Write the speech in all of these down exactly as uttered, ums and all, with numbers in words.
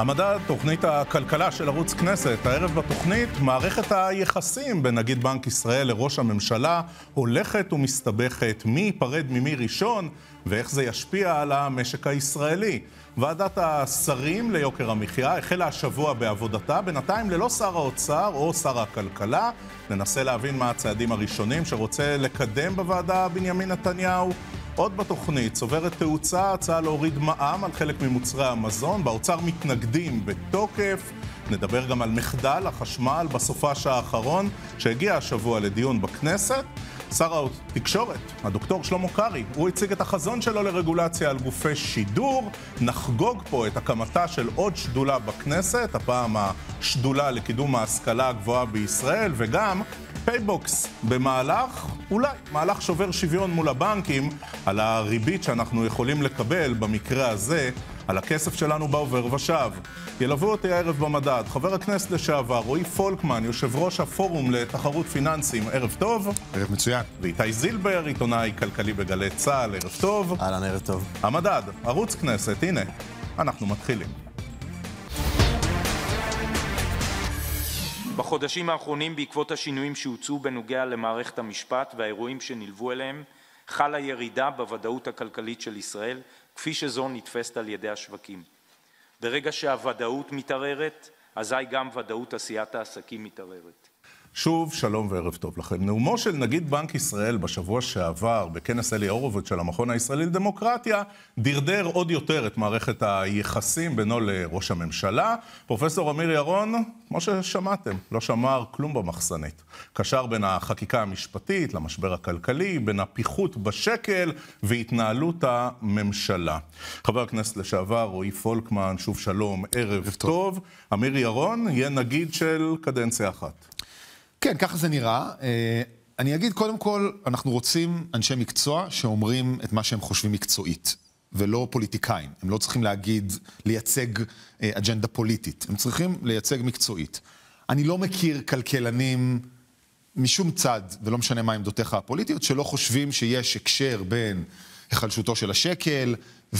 המדד, תוכנית הכלכלה של ערוץ כנסת. הערב בתוכנית, מערכת היחסים בין נגיד בנק ישראל לראש הממשלה הולכת ומסתבכת. מי ייפרד ממי ראשון ואיך זה ישפיע על המשק הישראלי. ועדת השרים ליוקר המחיה החלה השבוע בעבודתה, בינתיים ללא שר האוצר או שר הכלכלה. ננסה להבין מה הצעדים הראשונים שרוצה לקדם בוועדה בנימין נתניהו. עוד בתוכנית, צוברת תאוצה, הצעה להוריד מע"מ על חלק ממוצרי המזון, באוצר מתנגדים בתוקף. נדבר גם על מחדל החשמל בסופש האחרון שהגיע השבוע לדיון בכנסת. שר התקשורת, הדוקטור שלמה קרעי, הוא הציג את החזון שלו לרגולציה על גופי שידור. נחגוג פה את הקמתה של עוד שדולה בכנסת, הפעם השדולה לקידום ההשכלה הגבוהה בישראל, וגם פייבוקס במהלך, אולי, מהלך שובר שוויון מול הבנקים על הריבית שאנחנו יכולים לקבל במקרה הזה, על הכסף שלנו בעובר ושב. ילוו אותי הערב במדד חבר הכנסת לשעבר רועי פולקמן, יושב ראש הפורום לתחרות פיננסים. ערב טוב. ערב מצוין. ואיתי זילבר, עיתונאי כלכלי בגלי צה"ל. ערב טוב. אהלן, ערב טוב. המדד, ערוץ כנסת, הנה, אנחנו מתחילים. בחודשים האחרונים, בעקבות השינויים שהוצאו בנוגע למערכת המשפט והאירועים שנלוו אליהם, חלה ירידה בוודאות הכלכלית של ישראל, כפי שזו נתפסת על ידי השווקים. ברגע שהוודאות מתערערת, אזי גם ודאות עשיית העסקים מתערערת. שוב, שלום וערב טוב לכם. נאומו של נגיד בנק ישראל בשבוע שעבר בכנס אלי הורוביץ של המכון הישראלי לדמוקרטיה דרדר עוד יותר את מערכת היחסים בינו לראש הממשלה. פרופסור אמיר ירון, כמו ששמעתם, לא שמר כלום במחסנית. קשר בין החקיקה המשפטית למשבר הכלכלי, בין הפיחות בשקל והתנהלות הממשלה. חבר הכנסת לשעבר רועי פולקמן, שוב שלום, ערב, ערב טוב. טוב. אמיר ירון יהיה נגיד של קדנציה אחת. כן, ככה זה נראה. אני אגיד, קודם כל, אנחנו רוצים אנשי מקצוע שאומרים את מה שהם חושבים מקצועית, ולא פוליטיקאים. הם לא צריכים להגיד, לייצג אג'נדה פוליטית. הם צריכים לייצג מקצועית. אני לא מכיר כלכלנים משום צד, ולא משנה מה עמדותיך הפוליטיות, שלא חושבים שיש הקשר בין החלשותו של השקל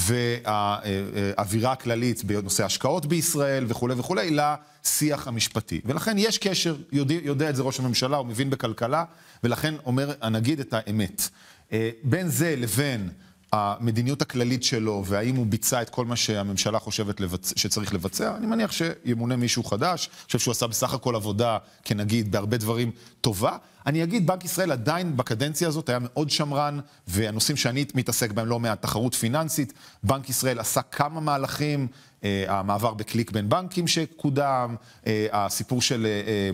והאווירה הכללית בנושא השקעות בישראל וכו' וכו' לשיח המשפטי. ולכן יש קשר, יודע, יודע את זה ראש הממשלה, הוא מבין בכלכלה, ולכן אומר, נגיד את האמת. בין זה לבין המדיניות הכללית שלו, והאם הוא ביצע את כל מה שהממשלה חושבת לבצ... שצריך לבצע, אני מניח שימונה מישהו חדש. אני חושב שהוא עשה בסך הכל עבודה, כנגיד, בהרבה דברים טובה. אני אגיד, בנק ישראל עדיין בקדנציה הזאת היה מאוד שמרן, והנושאים שאני מתעסק בהם לא מעט, תחרות פיננסית. בנק ישראל עשה כמה מהלכים, המעבר בקליק בין בנקים שקודם, הסיפור של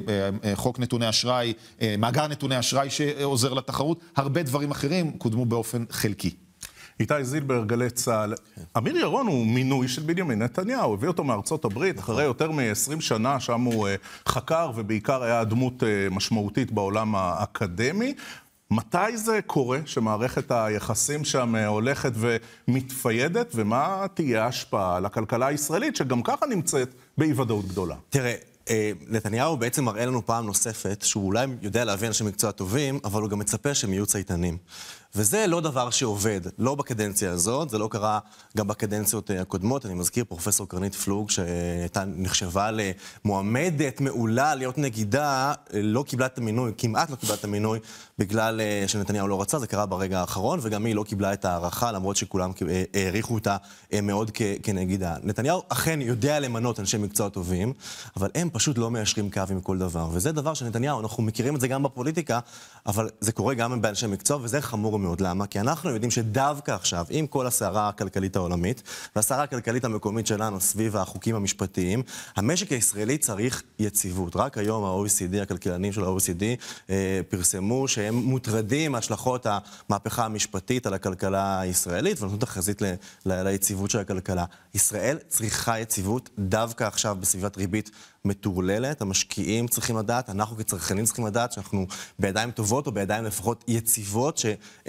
חוק נתוני אשראי, מאגר נתוני אשראי שעוזר לתחרות, הרבה דברים אחרים קודמו באופן חלקי. איתי זילבר, גלי צה"ל. אמיר ירון הוא מינוי של בנימין נתניהו, הביא אותו מארצות הברית, אחרי יותר מ-עשרים שנה, שם הוא חקר ובעיקר היה דמות משמעותית בעולם האקדמי. מתי זה קורה שמערכת היחסים שם הולכת ומתפיידת, ומה תהיה ההשפעה על הכלכלה הישראלית, שגם ככה נמצאת באי-ודאות גדולה? תראה, נתניהו בעצם מראה לנו פעם נוספת, שהוא אולי יודע להביא אנשי מקצוע טובים, אבל הוא גם מצפה שהם יהיו צייתנים. וזה לא דבר שעובד, לא בקדנציה הזאת, זה לא קרה גם בקדנציות הקודמות. אני מזכיר פרופסור קרנית פלוג, שהייתה נחשבה למועמדת מעולה להיות נגידה, לא קיבלה את המינוי, כמעט לא קיבלה את המינוי, בגלל שנתניהו לא רצה, זה קרה ברגע האחרון, וגם היא לא קיבלה את הערכה, למרות שכולם העריכו אותה מאוד כנגידה. נתניהו אכן יודע למנות אנשי מקצוע טובים, אבל הם פשוט לא מיישרים קו עם כל דבר. וזה דבר שנתניהו, אנחנו מכירים את זה גם בפוליטיקה, אבל זה קורה גם באנשי מקצוע, וזה חמור מאוד. למה? כי אנחנו יודעים שדווקא עכשיו, עם כל הסערה הכלכלית העולמית, והסערה הכלכלית המקומית שלנו סביב החוקים המשפטיים, המשק הישראלי צריך יציבות. רק היום ה-או אי סי די, הכלכלנים של ה-או אי סי די, אה, פרסמו שהם מוטרדים מהשלכות המהפכה המשפטית על הכלכלה הישראלית, ונותנו תחזית ל- ל- ליציבות של הכלכלה. ישראל צריכה יציבות דווקא עכשיו בסביבת ריבית מטורללת. המשקיעים צריכים לדעת, אנחנו כצרכנים צריכים לדעת שאנחנו בידיים טובות או בידיים לפחות יציבות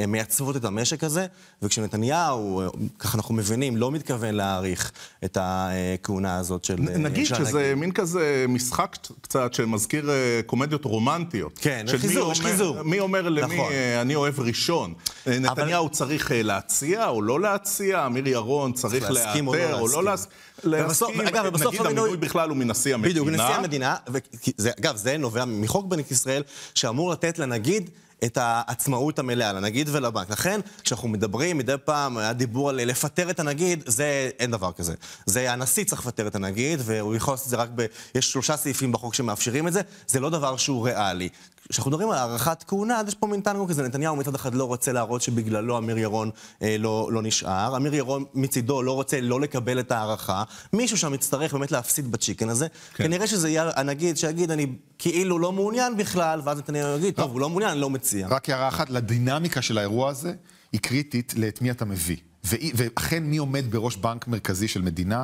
מייצבות את המשק הזה, וכשנתניהו, ככה אנחנו מבינים, לא מתכוון להאריך את הכהונה הזאת של... נגיד שזה מין כזה משחק קצת שמזכיר קומדיות רומנטיות. כן, חיזור, יש חיזור. מי אומר למי אני אוהב ראשון? נתניהו צריך להציע או לא להציע? אמיר ירון צריך להיעתר או לא להסכים? נגיד המינוי בכלל הוא מנשיא המדינה. בדיוק, נשיא המדינה. אגב, זה נובע מחוק בנק ישראל שאמור לתת לנגיד את העצמאות המלאה, לנגיד ולבנק. לכן, כשאנחנו מדברים, מדי פעם היה דיבור על לפטר את הנגיד, זה אין דבר כזה. זה הנשיא צריך לפטר את הנגיד, והוא יכול לעשות את זה רק ב... יש שלושה סעיפים בחוק שמאפשרים את זה, זה לא דבר שהוא ריאלי. כשאנחנו מדברים על הערכת כהונה, יש פה מין טנגו כזה, נתניהו מצד אחד לא רוצה להראות שבגללו אמיר ירון אה, לא, לא נשאר, אמיר ירון מצידו לא רוצה לא לקבל את הערכה, מישהו שם יצטרך באמת להפסיד בצ'יקן הזה, כן. כנראה שזה יהיה הנגיד שיגיד, אני כאילו לא מעוניין בכלל, ואז נתניהו יגיד, טוב, הוא לא מעוניין, אני לא מציע. רק הערה אחת, לדינמיקה של האירוע הזה, היא קריטית לאת מי אתה מביא. ואכן מי עומד בראש בנק מרכזי של מדינה,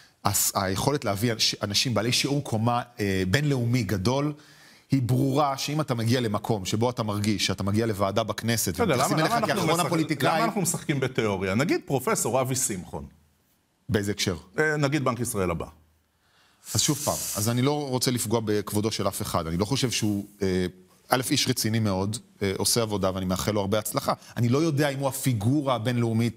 היכולת להביא אנשים בעלי שיעור קומה אה, בינלאומי גדול, היא ברורה שאם אתה מגיע למקום שבו אתה מרגיש שאתה מגיע לוועדה בכנסת ומתייחסים אליך כאחרון הפוליטיקאים... למה אנחנו משחקים בתיאוריה? נגיד פרופסור אבי שמחון. באיזה הקשר? נגיד בנק ישראל הבא. אז שוב פעם, אז אני לא רוצה לפגוע בכבודו של אף אחד. אני לא חושב שהוא, א', איש רציני מאוד, עושה עבודה ואני מאחל לו הרבה הצלחה. אני לא יודע אם הוא הפיגורה הבינלאומית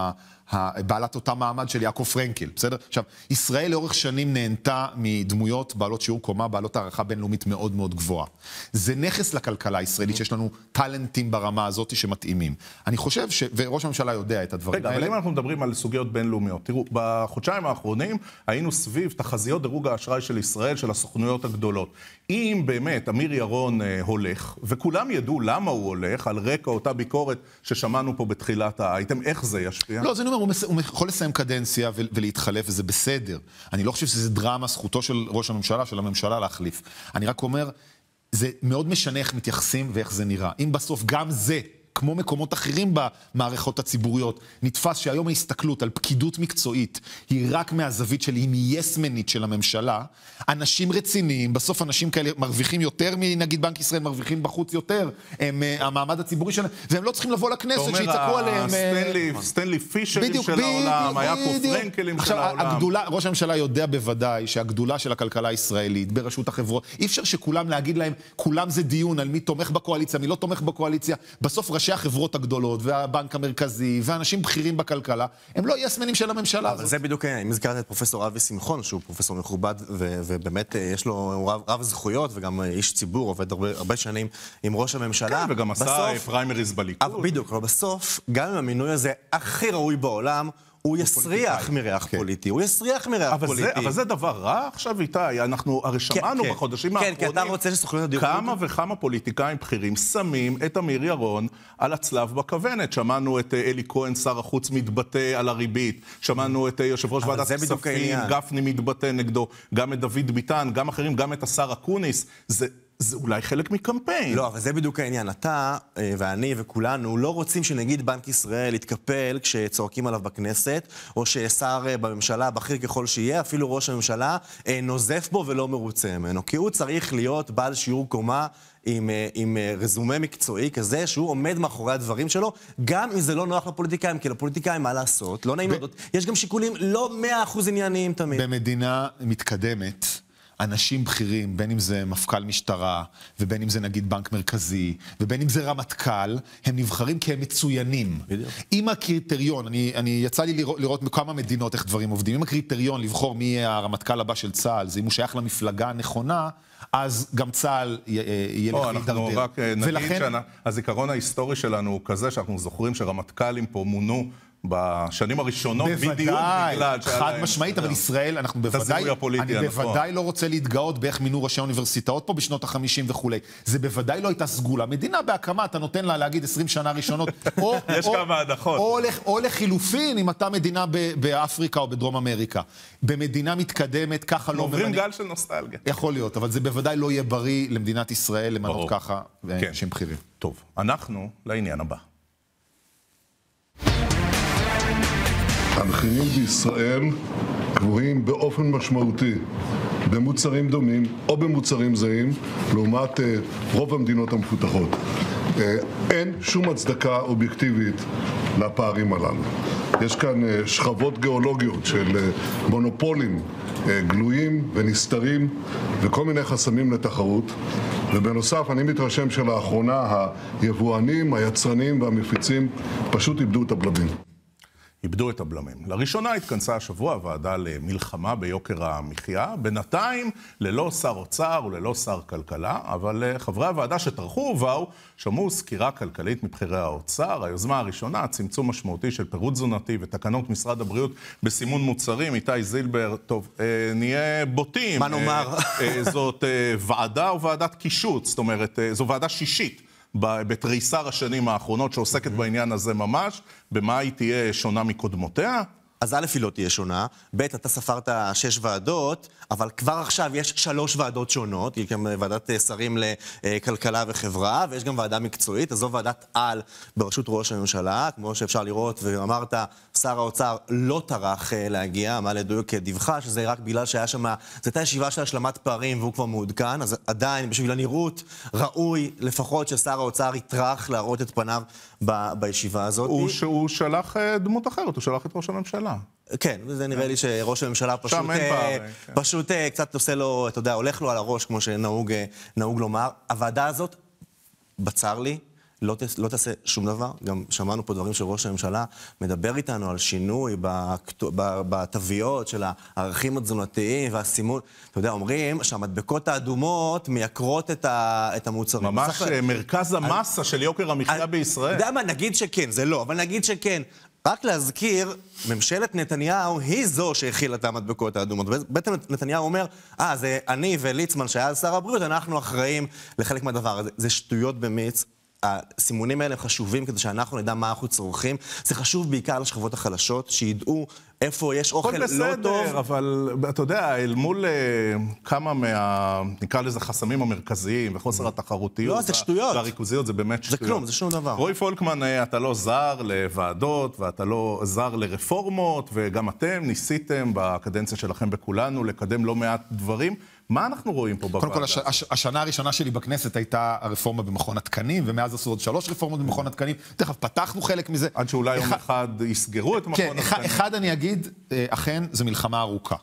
בעלת אותה מעמד של יעקב פרנקל, בסדר? עכשיו, ישראל לאורך שנים נהנתה מדמויות בעלות שיעור קומה, בעלות הערכה בינלאומית מאוד מאוד גבוהה. זה נכס לכלכלה הישראלית שיש לנו טלנטים ברמה הזאת שמתאימים. אני חושב ש... וראש הממשלה יודע את הדברים רגע, האלה. אבל אם אנחנו מדברים על סוגיות בינלאומיות, תראו, בחודשיים האחרונים היינו סביב תחזיות דירוג האשראי של ישראל, של הסוכנויות הגדולות. אם באמת אמיר ירון הולך, וכולם ידעו למה הוא הולך, על רקע אותה ביקורת ששמענו פה בתחילת האייטם, איך זה ישפיע? לא, זה הוא יכול לסיים קדנציה ולהתחלף, וזה בסדר. אני לא חושב שזה דרמה, זכותו של ראש הממשלה, של הממשלה להחליף. אני רק אומר, זה מאוד משנה איך מתייחסים ואיך זה נראה. אם בסוף גם זה, כמו מקומות אחרים במערכות הציבוריות, נתפס שהיום ההסתכלות על פקידות מקצועית היא רק מהזווית של אם יסמנית של הממשלה, אנשים רציניים, בסוף אנשים כאלה מרוויחים יותר מנגיד בנק ישראל, מרוויחים בחוץ יותר, הם המעמד הציבורי שלהם, והם לא צריכים לבוא לכנסת שיצעקו עליהם. סטנלי פישרים של העולם, היה פה פרנקלים של העולם. ראש הממשלה יודע בוודאי שהגדולה של הכלכלה הישראלית, ברשות החברות, אי אפשר שכולם להגיד להם, כולם זה דיון על מי תומך בקואליציה, מי לא תומך בקואליציה. בסוף ראשי החברות הגדולות והבנק המרכזי ואנשים בכירים בכלכלה, הם לא יסמנים של הממשלה הזאת. אבל זה בדיוק העניין. אם הזכרת את פרופסור אבי שמחון, שהוא פרופסור מכובד ובאמת יש לו רב זכויות וגם איש ציבור, עובד הרבה שנים עם ראש הממשלה. כן, וגם עשה פריימריז בליכוד. בדיוק, אבל בסוף, גם עם המינוי הזה הכי ראוי בעולם, הוא יסריח מריח פוליטי, הוא יסריח מריח פוליטי. אבל זה דבר רע עכשיו איתי, אנחנו הרי שמענו בחודשים האחרונים, כן, כי אתה רוצה שסוכנויות הדירוג... כמה וכמה פוליטיקאים בכירים שמים את אמיר ירון על הצלב בכוונת. שמענו את אלי כהן, שר החוץ, מתבטא על הריבית, שמענו את יושב ראש ועדת הכספים, גפני מתבטא נגדו, גם את דוד ביטן, גם אחרים, גם את השר אקוניס. זה... זה אולי חלק מקמפיין. לא, אבל זה בדיוק העניין. אתה ואני וכולנו לא רוצים שנגיד בנק ישראל יתקפל כשצועקים עליו בכנסת, או ששר בממשלה, בכיר ככל שיהיה, אפילו ראש הממשלה, נוזף בו ולא מרוצה ממנו. כי הוא צריך להיות בעל שיעור קומה עם, עם רזומה מקצועי כזה, שהוא עומד מאחורי הדברים שלו, גם אם זה לא נוח לפוליטיקאים, כי לפוליטיקאים מה לעשות, לא נעים לדעות. יש גם שיקולים לא מאה אחוז ענייניים תמיד. במדינה מתקדמת, אנשים בכירים, בין אם זה מפכ"ל משטרה, ובין אם זה נגיד בנק מרכזי, ובין אם זה רמטכ"ל, הם נבחרים כי הם מצוינים. בדיוק. אם הקריטריון, אני, אני יצא לי לראות, לראות מכמה מדינות איך דברים עובדים, אם הקריטריון לבחור מי יהיה הרמטכ"ל הבא של צה"ל, זה אם הוא שייך למפלגה הנכונה, אז גם צה"ל יהיה לך להידרדר. אנחנו רק נגיד שהזיכרון ההיסטורי שלנו הוא כזה, שאנחנו זוכרים שרמטכ"לים פה מונו, בשנים הראשונות בדיוק בגלל חד משמעית, אבל ישראל, אנחנו בוודאי, אני בוודאי לא רוצה להתגאות באיך מינו ראשי האוניברסיטאות פה בשנות החמישים וכולי. זה בוודאי לא הייתה סגולה. מדינה בהקמה, אתה נותן לה להגיד עשרים שנה ראשונות, יש כמה הדחות. או לחילופין, אם אתה מדינה באפריקה או בדרום אמריקה. במדינה מתקדמת, ככה לא... עוברים גל של נוסטלגיה. יכול להיות, אבל זה בוודאי לא יהיה בריא למדינת ישראל למנות ככה אנשים בכירים. טוב, אנחנו לעניין הבא. המחירים בישראל גבוהים באופן משמעותי במוצרים דומים או במוצרים זהים לעומת רוב המדינות המפותחות. אין שום הצדקה אובייקטיבית לפערים הללו. יש כאן שכבות גיאולוגיות של מונופולים גלויים ונסתרים וכל מיני חסמים לתחרות. ובנוסף, אני מתרשם שלאחרונה היבואנים, היצרנים והמפיצים פשוט איבדו את הבלמים. איבדו את הבלמים. לראשונה התכנסה השבוע הוועדה למלחמה ביוקר המחיה, בינתיים ללא שר אוצר וללא שר כלכלה, אבל חברי הוועדה שטרחו ובאו שמעו סקירה כלכלית מבחירי האוצר. היוזמה הראשונה, צמצום משמעותי של פירוט תזונתי ותקנות משרד הבריאות בסימון מוצרים. איתי זילבר, טוב, אה, נהיה בוטים. מה נאמר? אה, אה, זאת אה, ועדה או ועדת קישוט, זאת אומרת, אה, זו ועדה שישית. בתריסר השנים האחרונות שעוסקת בעניין הזה ממש, במה היא תהיה שונה מקודמותיה? אז א' היא לא תהיה שונה, ב' אתה ספרת שש ועדות, אבל כבר עכשיו יש שלוש ועדות שונות, היא גם ועדת שרים לכלכלה וחברה, ויש גם ועדה מקצועית, אז זו ועדת על בראשות ראש הממשלה, כמו שאפשר לראות, ואמרת, שר האוצר לא טרח להגיע, מה לדויק דיווחה, שזה רק בגלל שהיה שם, זו הייתה ישיבה של השלמת פערים והוא כבר מעודכן, אז עדיין בשביל הנראות ראוי לפחות ששר האוצר יטרח להראות את פניו ב- בישיבה הזאת. הוא, הוא שלח דמות אחרת, הוא שלח את ראש הממשלה. כן, וזה נראה לי שראש הממשלה פשוט, פשוט קצת עושה לו, אתה יודע, הולך לו על הראש, כמו שנהוג נהוג לומר. הוועדה הזאת, בצר לי, לא, לא תעשה שום דבר. גם שמענו פה דברים של ראש הממשלה, מדבר איתנו על שינוי בתוויות של הערכים התזונתיים והסימון. אתה יודע, אומרים שהמדבקות האדומות מייקרות את, ה, את המוצרים. ממש מרכז המסה של יוקר המחיה בישראל. אתה יודע מה, נגיד שכן, זה לא, אבל נגיד שכן. רק להזכיר, ממשלת נתניהו היא זו שהכילה את המדבקות האדומות. בעצם נתניהו אומר, אה, זה אני וליצמן שהיה שר הבריאות, אנחנו אחראים לחלק מהדבר הזה. זה שטויות במיץ. הסימונים האלה חשובים כדי שאנחנו נדע מה אנחנו צורכים. זה חשוב בעיקר לשכבות החלשות, שידעו איפה יש אוכל לא טוב. הכל בסדר, אבל אתה יודע, אל מול כמה מה, נקרא לזה חסמים המרכזיים וחוסר התחרותיות. לא, זה שטויות. והריכוזיות, זה באמת שטויות. זה כלום, זה שום דבר. רועי פולקמן, אתה לא זר לוועדות, ואתה לא זר לרפורמות, וגם אתם ניסיתם בקדנציה שלכם בכולנו לקדם לא מעט דברים. מה אנחנו רואים פה בוועדה? קודם כל, הש, הש, השנה הראשונה שלי בכנסת הייתה הרפורמה במכון התקנים, ומאז עשו עוד שלוש רפורמות במכון התקנים. תכף, פתחנו חלק מזה. עד שאולי יום אחד יסגרו את מכון כן, התקנים. אחד, אחד אני אגיד, אכן, זו מלחמה ארוכה.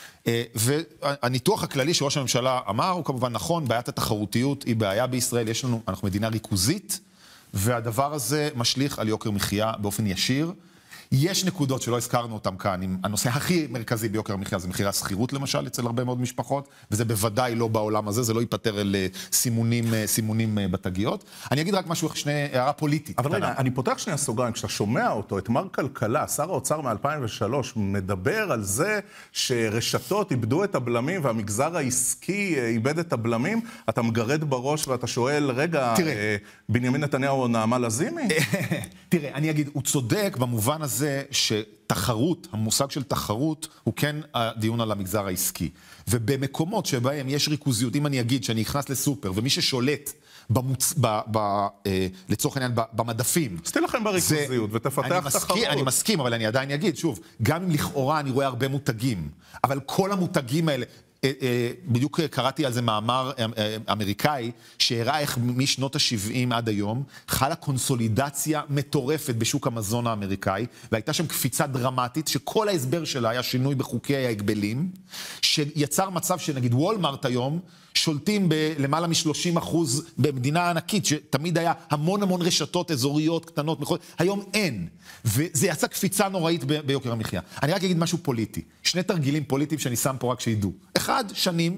והניתוח הכללי שראש הממשלה אמר, הוא כמובן נכון, בעיית התחרותיות היא בעיה בישראל, יש לנו, אנחנו מדינה ריכוזית, והדבר הזה משליך על יוקר מחיה באופן ישיר. יש נקודות שלא הזכרנו אותם כאן, עם הנושא הכי מרכזי ביוקר המחיה, זה מחירי השכירות למשל אצל הרבה מאוד משפחות, וזה בוודאי לא בעולם הזה, זה לא ייפטר אל סימונים, סימונים בתגיות. אני אגיד רק משהו, שני הערה פוליטית. אבל רגע, אני פותח שני הסוגריים, כשאתה שומע אותו, את מר כלכלה, שר האוצר מ-אלפיים ושלוש, מדבר על זה שרשתות איבדו את הבלמים והמגזר העסקי איבד את הבלמים, אתה מגרד בראש ואתה שואל, רגע, בנימין נתניהו או נעמה לזימי? תראה, אני אגיד, הוא צודק במובן הזה, זה שתחרות, המושג של תחרות, הוא כן הדיון על המגזר העסקי. ובמקומות שבהם יש ריכוזיות, אם אני אגיד שאני נכנס לסופר, ומי ששולט במוצ... ב... ב... אה, לצורך העניין במדפים... אז תהיה לכם בריכוזיות זה... ותפתח תחרות. אני מסכים, אבל אני עדיין אגיד, שוב, גם אם לכאורה אני רואה הרבה מותגים, אבל כל המותגים האלה... בדיוק קראתי על זה מאמר אמריקאי שהראה איך משנות ה-שבעים עד היום חלה קונסולידציה מטורפת בשוק המזון האמריקאי, והייתה שם קפיצה דרמטית שכל ההסבר שלה היה שינוי בחוקי ההגבלים, שיצר מצב שנגיד וולמארט היום שולטים בלמעלה מ-שלושים אחוז במדינה ענקית, שתמיד היה המון המון רשתות אזוריות קטנות, היום אין. וזה יצא קפיצה נוראית ב- ביוקר המחיה. אני רק אגיד משהו פוליטי. שני תרגילים פוליטיים שאני שם פה רק שידעו. אחד, שנים,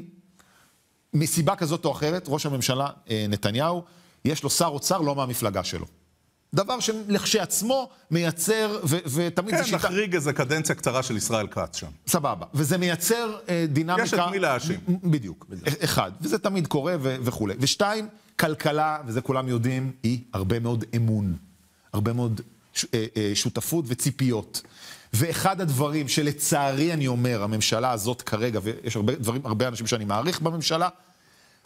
מסיבה כזאת או אחרת, ראש הממשלה נתניהו, יש לו שר אוצר לא מהמפלגה שלו. דבר שלכשעצמו מייצר, ו- ותמיד כן, זה שיטה... כן, נחריג איזה קדנציה קצרה של ישראל כץ שם. סבבה. וזה מייצר אה, דינמיקה... יש את מי להאשים. בדיוק. בדיוק. אחד. וזה תמיד קורה ו- וכו'. ושתיים, כלכלה, וזה כולם יודעים, היא הרבה מאוד אמון. הרבה מאוד ש- אה, אה, שותפות וציפיות. ואחד הדברים שלצערי אני אומר, הממשלה הזאת כרגע, ויש הרבה דברים, הרבה אנשים שאני מעריך בממשלה,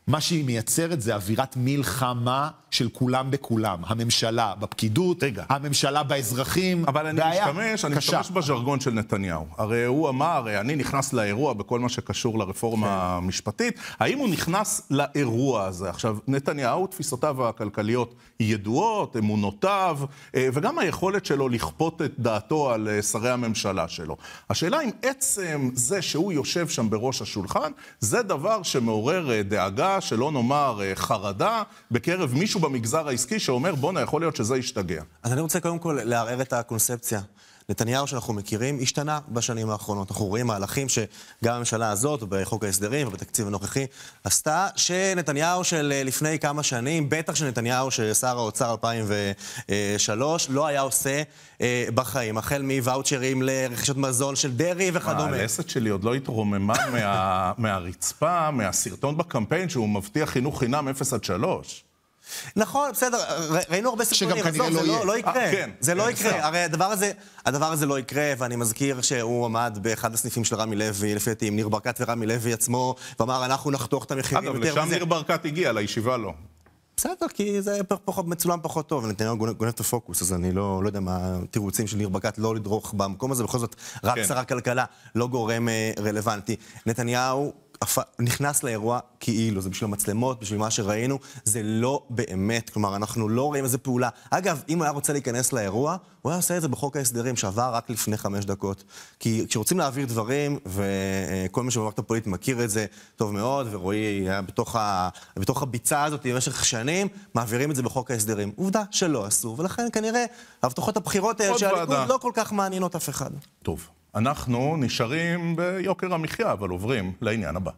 מה שהיא מייצרת זה אווירת מלחמה של כולם בכולם. הממשלה בפקידות, רגע. הממשלה באזרחים. אבל אני משתמש, אני משתמש בז'רגון של נתניהו. הרי הוא אמר, אני נכנס לאירוע בכל מה שקשור לרפורמה המשפטית. האם הוא נכנס לאירוע הזה? עכשיו, נתניהו, תפיסותיו הכלכליות ידועות, אמונותיו, וגם היכולת שלו לכפות את דעתו על שרי הממשלה שלו. השאלה אם עצם זה שהוא יושב שם בראש השולחן, זה דבר שמעורר דאגה, שלא נאמר חרדה, בקרב מישהו במגזר העסקי שאומר, בונה, יכול להיות שזה ישתגע. אז אני רוצה קודם כל לערער את הקונספציה. נתניהו שאנחנו מכירים השתנה בשנים האחרונות. אנחנו רואים מהלכים שגם הממשלה הזאת, בחוק ההסדרים ובתקציב הנוכחי, עשתה שנתניהו של לפני כמה שנים, בטח שנתניהו ששר האוצר אלפיים ושלוש, לא היה עושה בחיים. החל מוואוצ'רים לרכישות מזון של דרי וכדומה. הלסת שלי עוד לא התרוממה מה, מהרצפה, מהסרטון בקמפיין שהוא מבטיח חינוך חינם אפס עד שלוש. נכון, בסדר, ראינו הרבה סרטונים, כנראה זה לא לא יקרה, זה לא יקרה, הרי הדבר הזה לא יקרה, ואני מזכיר שהוא עמד באחד הסניפים של רמי לוי, לפי דעתי עם ניר ברקת ורמי לוי עצמו, ואמר, אנחנו נחתוך את המחירים יותר מזה. אגב, לשם ניר ברקת הגיע, לישיבה לא. בסדר, כי זה מצולם פחות טוב, ונתניהו גונב את הפוקוס, אז אני לא יודע מה התירוצים של ניר ברקת לא לדרוך במקום הזה, בכל זאת, רק שר הכלכלה לא גורם רלוונטי. נתניהו נכנס לאירוע כאילו, זה בשביל המצלמות, בשביל מה שראינו, זה לא באמת, כלומר, אנחנו לא רואים איזה פעולה. אגב, אם הוא היה רוצה להיכנס לאירוע, הוא היה עושה את זה בחוק ההסדרים, שעבר רק לפני חמש דקות. כי כשרוצים להעביר דברים, וכל מי שבמערכת הפוליטית מכיר את זה טוב מאוד, ורואי היה בתוך, ה... בתוך הביצה הזאת במשך שנים, מעבירים את זה בחוק ההסדרים. עובדה שלא עשו, ולכן כנראה, הבטחות הבחירות האלה שהליכוד לא כל כך מעניינות אף אחד. טוב. אנחנו נשארים ביוקר המחיה, אבל עוברים לעניין הבא.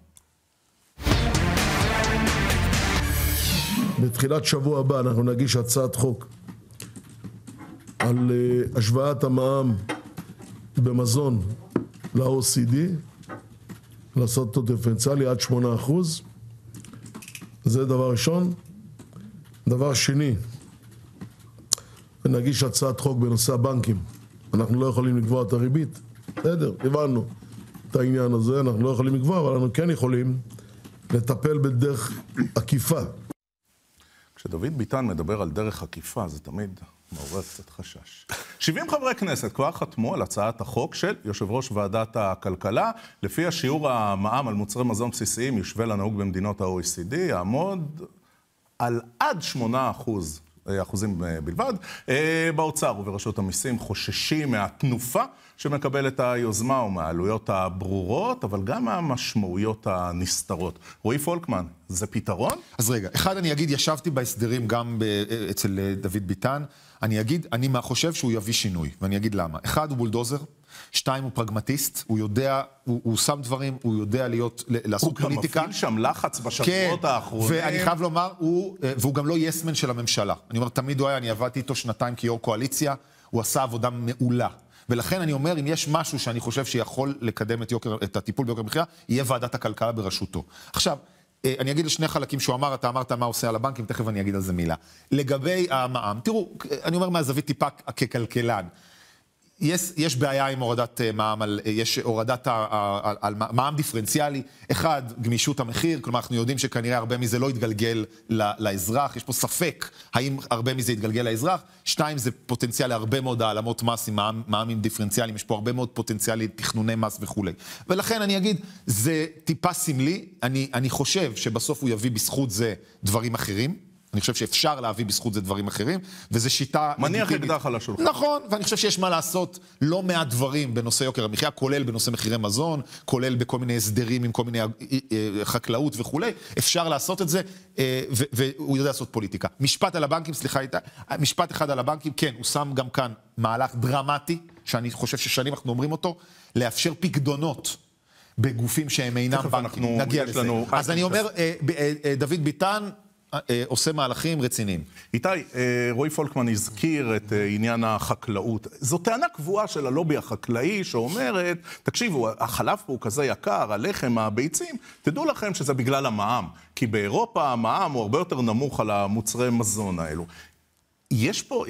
בתחילת שבוע הבא אנחנו נגיש הצעת חוק על uh, השוואת המע"מ במזון ל-או אי סי די, לעשות אותו דיפרנציאלי עד שמונה אחוז. זה דבר ראשון. דבר שני, נגיש הצעת חוק בנושא הבנקים. אנחנו לא יכולים לקבוע את הריבית. בסדר, הבנו את העניין הזה, אנחנו לא יכולים לקבוע, אבל אנחנו כן יכולים לטפל בדרך עקיפה. כשדוד ביטן מדבר על דרך עקיפה, זה תמיד מעורר קצת חשש. שבעים חברי כנסת כבר חתמו על הצעת החוק של יושב ראש ועדת הכלכלה, לפי השיעור המע"מ על מוצרי מזון בסיסיים יושווה לנהוג במדינות ה-או אי סי די, יעמוד על עד שמונה אחוז. אחוזים בלבד. באוצר וברשות המיסים חוששים מהתנופה שמקבלת היוזמה ומהעלויות הברורות, אבל גם מהמשמעויות הנסתרות. רועי פולקמן, זה פתרון? אז רגע, אחד אני אגיד, ישבתי בהסדרים גם אצל דוד ביטן, אני אגיד, אני חושב שהוא יביא שינוי, ואני אגיד למה. אחד הוא בולדוזר, שתיים הוא פרגמטיסט, הוא יודע, הוא, הוא שם דברים, הוא יודע להיות, לעשות פוליטיקה. הוא גם מפעיל שם לחץ בשבועות כן, האחרונים. ואני חייב לומר, הוא, והוא גם לא יסמן של הממשלה. אני אומר, תמיד הוא היה, אני עבדתי איתו שנתיים כיו"ר קואליציה, הוא עשה עבודה מעולה. ולכן אני אומר, אם יש משהו שאני חושב שיכול לקדם את, יוקר, את הטיפול ביוקר המחיה, יהיה ועדת הכלכלה בראשותו. עכשיו, אני אגיד לשני חלקים שהוא אמר, אתה אמרת מה עושה על הבנקים, תכף אני אגיד על זה מילה. לגבי המע"מ, תראו, אני אומר מהזווית טיפה ככלכלן, יש, יש בעיה עם הורדת מע"מ, על, יש הורדת ה, על, על מע"מ דיפרנציאלי. אחד, גמישות המחיר, כלומר אנחנו יודעים שכנראה הרבה מזה לא יתגלגל לאזרח, יש פה ספק האם הרבה מזה יתגלגל לאזרח. שתיים, זה פוטנציאל להרבה מאוד העלמות מס עם מע"מים דיפרנציאליים, יש פה הרבה מאוד פוטנציאל לתכנוני מס וכו'. ולכן אני אגיד, זה טיפה סמלי, אני, אני חושב שבסוף הוא יביא בזכות זה דברים אחרים, אני חושב שאפשר להביא בזכות זה דברים אחרים, וזו שיטה... מניח אקדח על השולחן. נכון, ואני חושב שיש מה לעשות לא מעט דברים בנושא יוקר המחיה, כולל בנושא מחירי מזון, כולל בכל מיני הסדרים עם כל מיני חקלאות וכו'. אפשר לעשות את זה, והוא יודע לעשות פוליטיקה. משפט על הבנקים, סליחה איתה, משפט אחד על הבנקים, כן, הוא שם גם כאן מהלך דרמטי, שאני חושב ששנים אנחנו אומרים אותו, לאפשר פקדונות בגופים שהם אינם בנקים. נגיע לזה. אז אני אומר, דוד ביטן, עושה מהלכים רציניים. איתי, רועי פולקמן הזכיר את עניין החקלאות. זו טענה קבועה של הלובי החקלאי שאומרת, תקשיבו, החלב פה הוא כזה יקר, הלחם, הביצים, תדעו לכם שזה בגלל המע"מ, כי באירופה המע"מ הוא הרבה יותר נמוך על המוצרי מזון האלו. יש פה,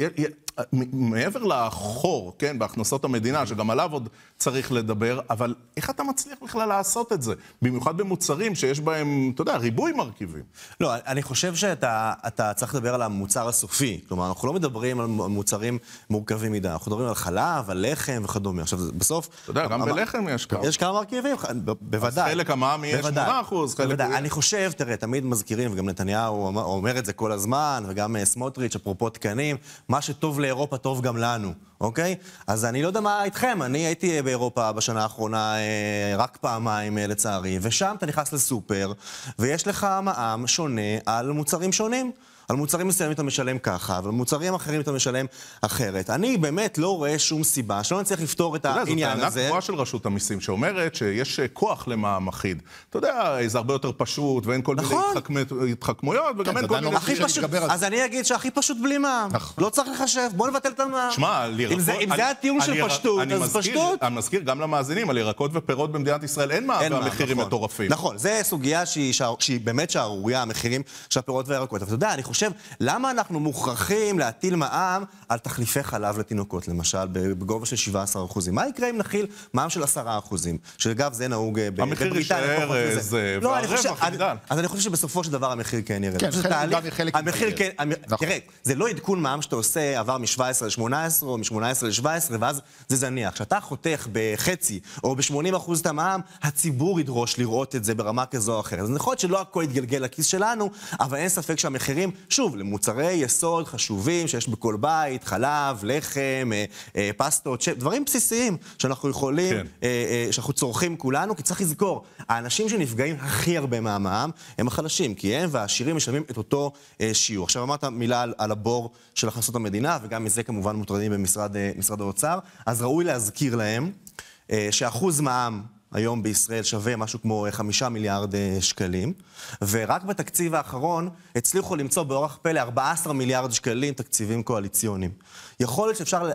מעבר לחור, כן, בהכנסות המדינה, שגם עליו עוד צריך לדבר, אבל איך אתה מצליח בכלל לעשות את זה? במיוחד במוצרים שיש בהם, אתה יודע, ריבוי מרכיבים. לא, אני חושב שאתה אתה צריך לדבר על המוצר הסופי. כלומר, אנחנו לא מדברים על מוצרים מורכבים מדי. אנחנו מדברים על חלב, על לחם וכדומה. עכשיו, בסוף... אתה יודע, גם בלחם יש כמה. יש כמה מרכיבים, בוודאי. אז חלק המע"מ יהיה שמונה אחוז, חלק... בוודאי. אני חושב, תראה, תמיד מזכירים, וגם נתניהו אומר את זה כל הזמן, וגם סמוטריץ', אפרופו תקנים, מה שטוב לאירופה טוב גם לנו. אוקיי? אז אני לא יודע מה איתכם, אני הייתי באירופה בשנה האחרונה רק פעמיים לצערי, ושם אתה נכנס לסופר, ויש לך מע"מ שונה על מוצרים שונים. על מוצרים מסוימים אתה משלם ככה, אבל על מוצרים אחרים אתה משלם אחרת. אני באמת לא רואה שום סיבה שלא נצליח לפתור את העניין הזה. זו טענה קבועה של רשות המיסים שאומרת שיש כוח למע"מ אחיד. אתה יודע, זה הרבה יותר פשוט, ואין כל מיני התחכמויות, וגם אין כל מיני... הכי פשוט, אז אני אגיד שהכי פשוט בלי מע"מ. לא צריך לחשב, בוא נבטל את המע"מ. שמע, אם זה הטיעון של פשטות, אז פשטות. אני מזכיר גם למאזינים, על ירקות ופירות במדינת ישראל אין מע"מ והמחירים מטורפים. נכון, זו סוגיה שהיא באמת שערורייה, המחירים של הפירות והירקות. אבל אתה יודע, אני חושב, למה אנחנו מוכרחים להטיל מע"מ על תחליפי חלב לתינוקות, למשל, בגובה של שבעה עשר אחוזים? מה יקרה אם נחיל מע"מ של עשרה אחוזים? שאגב, זה נהוג בבריטניה. המחיר יישאר זה, והרווח יגדל. אז אני חושב שבסופו של דבר המחיר כן ירד. כן, חלק המחיר כן, תראה, זה לא עדכון מע"מ שאתה עושה, עבר מ-שבע עשרה ל-שמונה עשרה, או מ-שמונה עשרה ל-שבע עשרה, ואז זה זניח. כשאתה חותך בחצי, או ב-שמונים אחוז את המע"מ, הציבור ידרוש לראות את זה ברמה כזו או אחרת. אז נכון שלא הכל יתגלגל לכיס שלנו, אבל אין ספק שהמחירים, שוב, למוצרי יסוד חשובים שיש בכל בית, חלב, לחם, פסטות, דברים בסיסיים שאנחנו יכולים, כן. שאנחנו צורכים כולנו, כי צריך לזכור, האנשים שנפגעים הכי הרבה מהמע"מ הם החלשים, כי הם והעשירים משלמים את אותו שיעור. עכשיו אמרת מילה על, על הבור של הכנסות המדינה, וגם מזה כמובן מוטרדים במשרד משרד האוצר, אז ראוי להזכיר להם שאחוז מע"מ היום בישראל שווה משהו כמו חמישה מיליארד שקלים, ורק בתקציב האחרון הצליחו למצוא באורח פלא ארבעה עשר מיליארד שקלים תקציבים קואליציוניים. יכול להיות שאפשר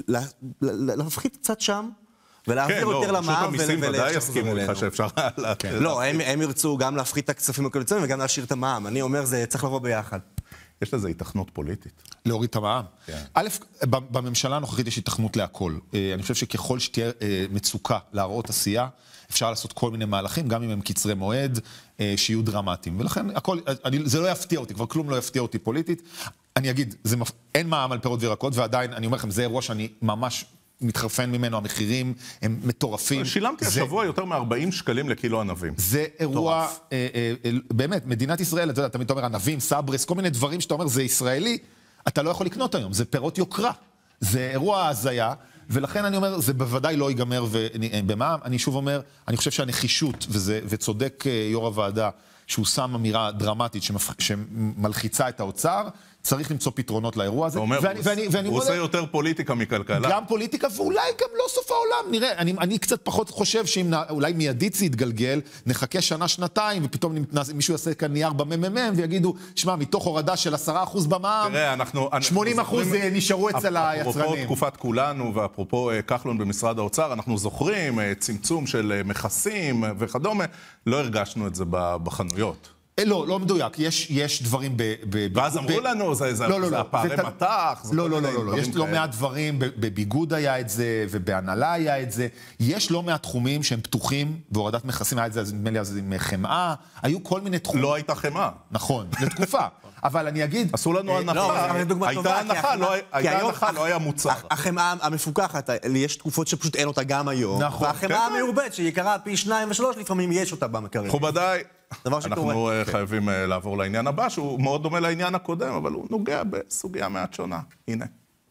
להפחית קצת שם, ולהעביר יותר למע"מ. כן, לא, רשות המיסים ודאי יסכימו לך שאפשר... לא, הם ירצו גם להפחית את הכספים הקואליציוניים וגם להשאיר את המע"מ. אני אומר, זה צריך לבוא ביחד. יש לזה התכנות פוליטית. להוריד את המע"מ. א', בממשלה הנוכחית יש התכנות להכל. אני חושב שככל שתהיה מצוקה להראות עשייה, אפשר לעשות כל מיני מהלכים, גם אם הם קצרי מועד, שיהיו דרמטיים. ולכן, הכל, אני, זה לא יפתיע אותי, כבר כלום לא יפתיע אותי פוליטית. אני אגיד, זה, אין מע"מ על פירות וירקות, ועדיין, אני אומר לכם, זה אירוע שאני ממש מתחרפן ממנו, המחירים הם מטורפים. שילמתי זה, השבוע יותר מ-ארבעים שקלים לקילו ענבים. זה אירוע, אה, אה, אה, באמת, מדינת ישראל, אתה יודע, תמיד אומר ענבים, סברס, כל מיני דברים שאתה אומר, זה ישראלי, אתה לא יכול לקנות היום, זה פירות יוקרה. זה אירוע הזיה, ולכן אני אומר, זה בוודאי לא ייגמר במע"מ. אני שוב אומר, אני חושב שהנחישות, וזה, וצודק יו"ר הוועדה, שהוא שם אמירה דרמטית שמפ... שמלחיצה את האוצר, צריך למצוא פתרונות לאירוע הזה. אומר, ואני, ואני, ואני הוא עושה יותר פוליטיקה מכלכלה. גם פוליטיקה, ואולי גם לא סוף העולם. נראה, אני, אני קצת פחות חושב שאם אולי מיידית זה יתגלגל, נחכה שנה, שנתיים, ופתאום מישהו יעשה כאן נייר בממ"מ, ויגידו, שמע, מתוך הורדה של עשרה אחוז במע"מ, שמונים אחוז נשארו אצל היצרנים. אפרופו תקופת כולנו, ואפרופו כחלון במשרד האוצר, אנחנו זוכרים צמצום של מכסים וכדומה, לא הרגשנו את זה בחנויות. לא, לא מדויק, יש, יש דברים ב... ב ואז אמרו ב... לנו, זה, זה, לא, לא, זה לא, הפערי זה... מתח, לא, לא, לא, לא, לא, יש לא מעט דברים, בביגוד היה את זה, ובהנהלה היה את זה, יש לא מעט תחומים שהם פתוחים, והורדת מכסים היה את זה, נדמה לי, אז עם חמאה, היו כל מיני תחומים. לא הייתה חמאה. נכון, לתקופה. אבל אני אגיד... עשו לנו הנחה, הייתה הנחה, לא היה מוצר. החמאה המפוקחת, יש תקופות שפשוט אין אותה גם היום, והחמאה המעובדת, שיקרה פי שניים ושלוש, לפעמים יש אותה במקרר. מכובדיי, אנחנו חייבים לעבור לעניין הבא, שהוא מאוד דומה לעניין הקודם, אבל הוא נוגע בסוגיה מעט שונה. הנה.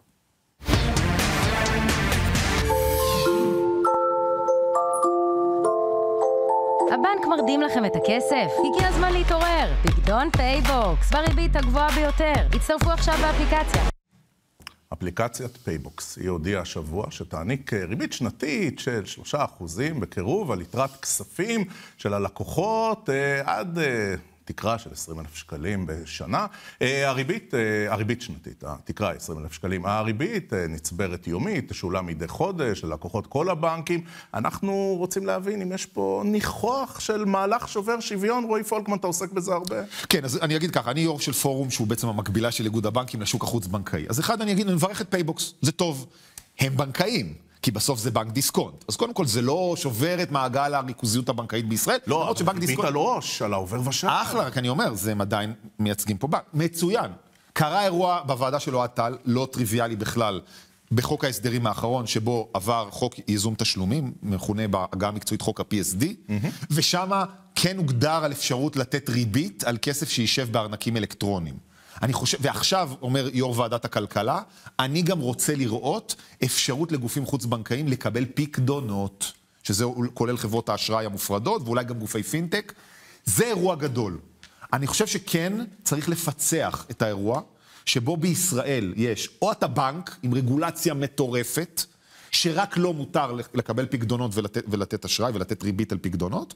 הבנק מרדים לכם את הכסף? הגיע הזמן להתעורר. פיקדון פייבוקס, בריבית הגבוהה ביותר. הצטרפו עכשיו באפליקציה. אפליקציית פייבוקס, היא הודיעה השבוע שתעניק ריבית שנתית של שלושה אחוזים בקירוב על יתרת כספים של הלקוחות עד תקרה של עשרים אלף שקלים בשנה. הריבית, הריבית שנתית, התקרה עשרים אלף שקלים. הריבית נצברת יומית, תשולם מדי חודש, ללקוחות כל הבנקים. אנחנו רוצים להבין אם יש פה ניחוח של מהלך שובר שוויון. רועי פולקמן, אתה עוסק בזה הרבה? כן, אז אני אגיד ככה, אני יו"ר של פורום שהוא בעצם המקבילה של איגוד הבנקים לשוק החוץ-בנקאי. אז אחד, אני אגיד, אני מברך את פייבוקס, זה טוב. הם בנקאים, כי בסוף זה בנק דיסקונט. אז קודם כל, זה לא שובר את מעגל הריכוזיות הבנקאית בישראל. לא, אבל ביט על ראש, על העובר ושב. אחלה, רק אני אומר, זה הם עדיין מייצגים פה בנק. מצוין. קרה אירוע בוועדה של אוהד טל, לא טריוויאלי בכלל, בחוק ההסדרים האחרון, שבו עבר חוק ייזום תשלומים, מכונה בעגה המקצועית חוק ה-פי אס די, ושם כן הוגדר על אפשרות לתת ריבית על כסף שישב בארנקים אלקטרוניים. אני חושב, ועכשיו אומר יו"ר ועדת הכלכלה, אני גם רוצה לראות אפשרות לגופים חוץ-בנקאיים לקבל פיקדונות, שזה כולל חברות האשראי המופרדות, ואולי גם גופי פינטק. זה אירוע גדול. אני חושב שכן צריך לפצח את האירוע, שבו בישראל יש או אתה בנק עם רגולציה מטורפת, שרק לא מותר לקבל פיקדונות ולתת, ולתת אשראי ולתת ריבית על פיקדונות.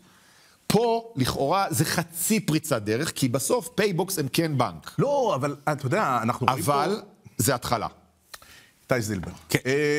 פה, לכאורה, זה חצי פריצת דרך, כי בסוף פייבוקס הם כן בנק. לא, אבל אתה יודע, אנחנו... אבל זה התחלה. איתי זילבר. כן.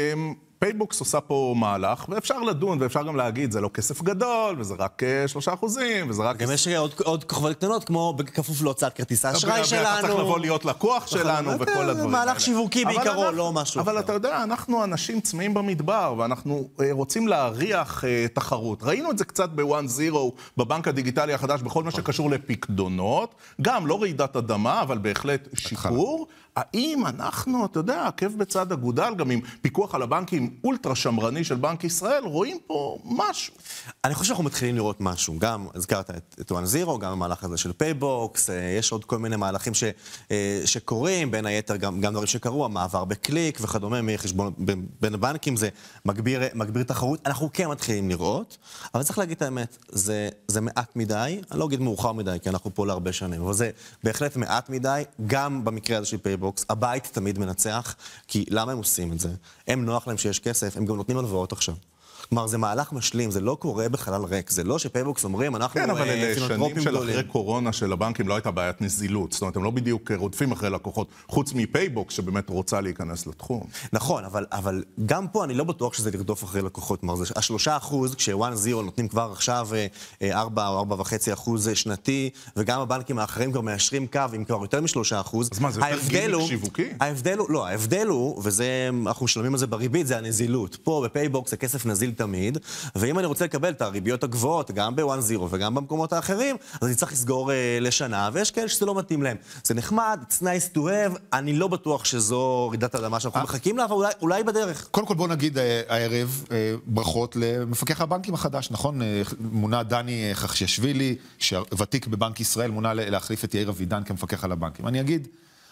פייבוקס עושה פה מהלך, ואפשר לדון, ואפשר גם להגיד, זה לא כסף גדול, וזה רק שלושה אחוזים, וזה רק... גם יש עוד כוכבות קטנות, כמו בכפוף להוצאת כרטיס האשראי שלנו. אתה צריך לבוא להיות לקוח שלנו, וכל הדברים האלה. מהלך שיווקי בעיקרו, לא משהו. אבל אתה יודע, אנחנו אנשים צמאים במדבר, ואנחנו רוצים להריח תחרות. ראינו את זה קצת ב-וואן זירו, בבנק הדיגיטלי החדש, בכל מה שקשור לפיקדונות, גם לא רעידת אדמה, אבל בהחלט שיפור. האם אנחנו, אתה יודע, עקב בצד אגודל, גם עם פיקוח על הבנקים אולטרה שמרני של בנק ישראל, רואים פה משהו? אני חושב שאנחנו מתחילים לראות משהו. גם הזכרת את וואן זירו, גם המהלך הזה של פייבוקס, יש עוד כל מיני מהלכים ש, שקורים, בין היתר גם, גם דברים שקרו, המעבר בקליק וכדומה, מחשבון בין הבנקים, זה מגביר, מגביר תחרות. אנחנו כן מתחילים לראות, אבל צריך להגיד את האמת, זה, זה מעט מדי, אני לא אגיד מאוחר מדי, כי אנחנו פה להרבה שנים, אבל זה בהחלט מעט מדי, גם במקרה הזה של פייבוקס. הבית תמיד מנצח, כי למה הם עושים את זה? הם נוח להם שיש כסף, הם גם נותנים הלוואות עכשיו. כלומר, זה מהלך משלים, זה לא קורה בחלל ריק, זה לא שפייבוקס אומרים, אנחנו... כן, אבל אלה שנים של אחרי קורונה של הבנקים לא הייתה בעיית נזילות, זאת אומרת, הם לא בדיוק רודפים אחרי לקוחות, חוץ מפייבוקס שבאמת רוצה להיכנס לתחום. נכון, אבל, אבל גם פה אני לא בטוח שזה לרדוף אחרי לקוחות, כלומר, זה השלושה אחוז, כש-וואן זירו נותנים כבר עכשיו ארבע או ארבע וחצי אחוז שנתי, וגם הבנקים האחרים כבר מאשרים קו עם כבר יותר משלושה אחוז. אז מה, זה יותר גימיק שיווקי? ההבדל הוא, לא, ההבדל הוא, וזה, אנחנו משלמים על זה בריבית, זה הנזילות. פה בפייבוקס הכסף נזיל תמיד, ואם אני רוצה לקבל את הריביות הגבוהות, גם ב-וואן זירו וגם במקומות האחרים, אז אני צריך לסגור uh, לשנה, ויש כאלה שזה לא מתאים להם. זה נחמד, it's nice to have, אני לא בטוח שזו רעידת אדמה שאנחנו מחכים לה, אבל אולי, אולי בדרך. קודם כל בוא נגיד אה, הערב אה, ברכות למפקח הבנקים החדש, נכון? אה, מונה דני חכששווילי, שוותיק בבנק ישראל, מונה להחליף את יאיר אבידן כמפקח על הבנקים. אני אגיד,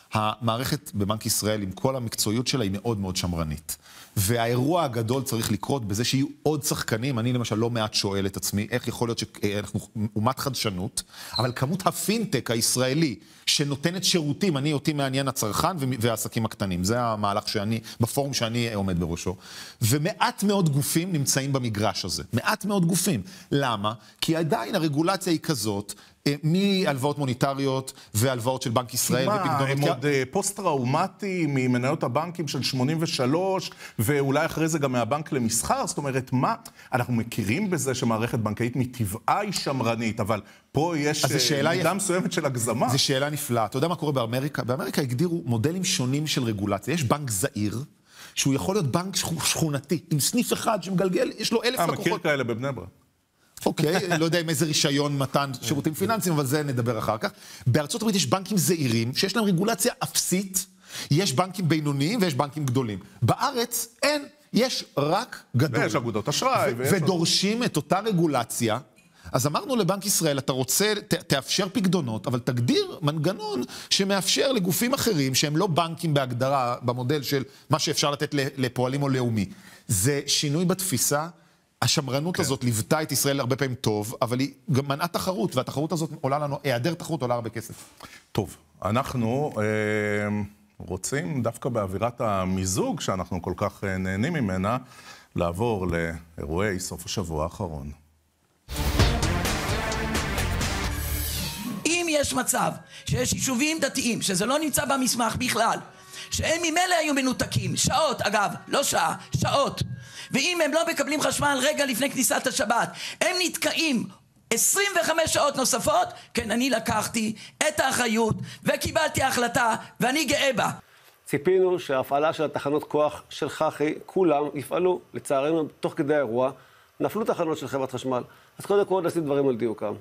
המערכת בבנק ישראל עם כל המקצועיות שלה היא מאוד מאוד שמרנית. והאירוע הגדול צריך לקרות בזה שיהיו עוד שחקנים. אני למשל לא מעט שואל את עצמי, איך יכול להיות שאנחנו אומת חדשנות, אבל כמות הפינטק הישראלי שנותנת שירותים, אני אותי מעניין הצרכן והעסקים הקטנים. זה המהלך שאני, בפורום שאני עומד בראשו. ומעט מאוד גופים נמצאים במגרש הזה. מעט מאוד גופים. למה? כי עדיין הרגולציה היא כזאת, מהלוואות מוניטריות והלוואות של בנק ישראל ופקדונות. הם עוד פוסט-טראומטי ממניות הבנקים של שמונים ושלוש, ואולי אחרי זה גם מהבנק למסחר. זאת אומרת, מה? אנחנו מכירים בזה שמערכת בנקאית מטבעה היא שמרנית, אבל פה יש מידה מסוימת של הגזמה. זו שאלה נפלאה. אתה יודע מה קורה באמריקה? באמריקה הגדירו מודלים שונים של רגולציה. יש בנק זעיר, שהוא יכול להיות בנק שכונתי, עם סניף אחד שמגלגל, יש לו אלף לקוחות. מכיר כאלה בבני ברק. אוקיי, לא יודע עם איזה רישיון מתן שירותים פיננסיים, אבל זה נדבר אחר כך. בארצות הברית יש בנקים זעירים, שיש להם רגולציה אפסית, יש בנקים בינוניים ויש בנקים גדולים. בארץ אין, יש רק גדול. ויש אגודות אשראי. ודורשים את אותה רגולציה. אז אמרנו לבנק ישראל, אתה רוצה, ת, תאפשר פקדונות, אבל תגדיר מנגנון שמאפשר לגופים אחרים, שהם לא בנקים בהגדרה, במודל של מה שאפשר לתת לפועלים או לאומי. זה שינוי בתפיסה. השמרנות okay. הזאת ליוותה את ישראל הרבה פעמים טוב, אבל היא גם מנעה תחרות, והתחרות הזאת עולה לנו, היעדר תחרות עולה הרבה כסף. טוב, אנחנו אה, רוצים דווקא באווירת המיזוג, שאנחנו כל כך אה, נהנים ממנה, לעבור לאירועי סוף השבוע האחרון. אם יש מצב שיש יישובים דתיים, שזה לא נמצא במסמך בכלל, שהם ממילא היו מנותקים, שעות אגב, לא שעה, שעות, ואם הם לא מקבלים חשמל רגע לפני כניסת השבת, הם נתקעים עשרים וחמש שעות נוספות, כן, אני לקחתי את האחריות וקיבלתי החלטה ואני גאה בה. ציפינו שההפעלה של התחנות כוח של חח"י, כולם יפעלו. לצערנו, תוך כדי האירוע, נפלו תחנות של חברת חשמל. אז קודם כל נשים דברים על דיוקם.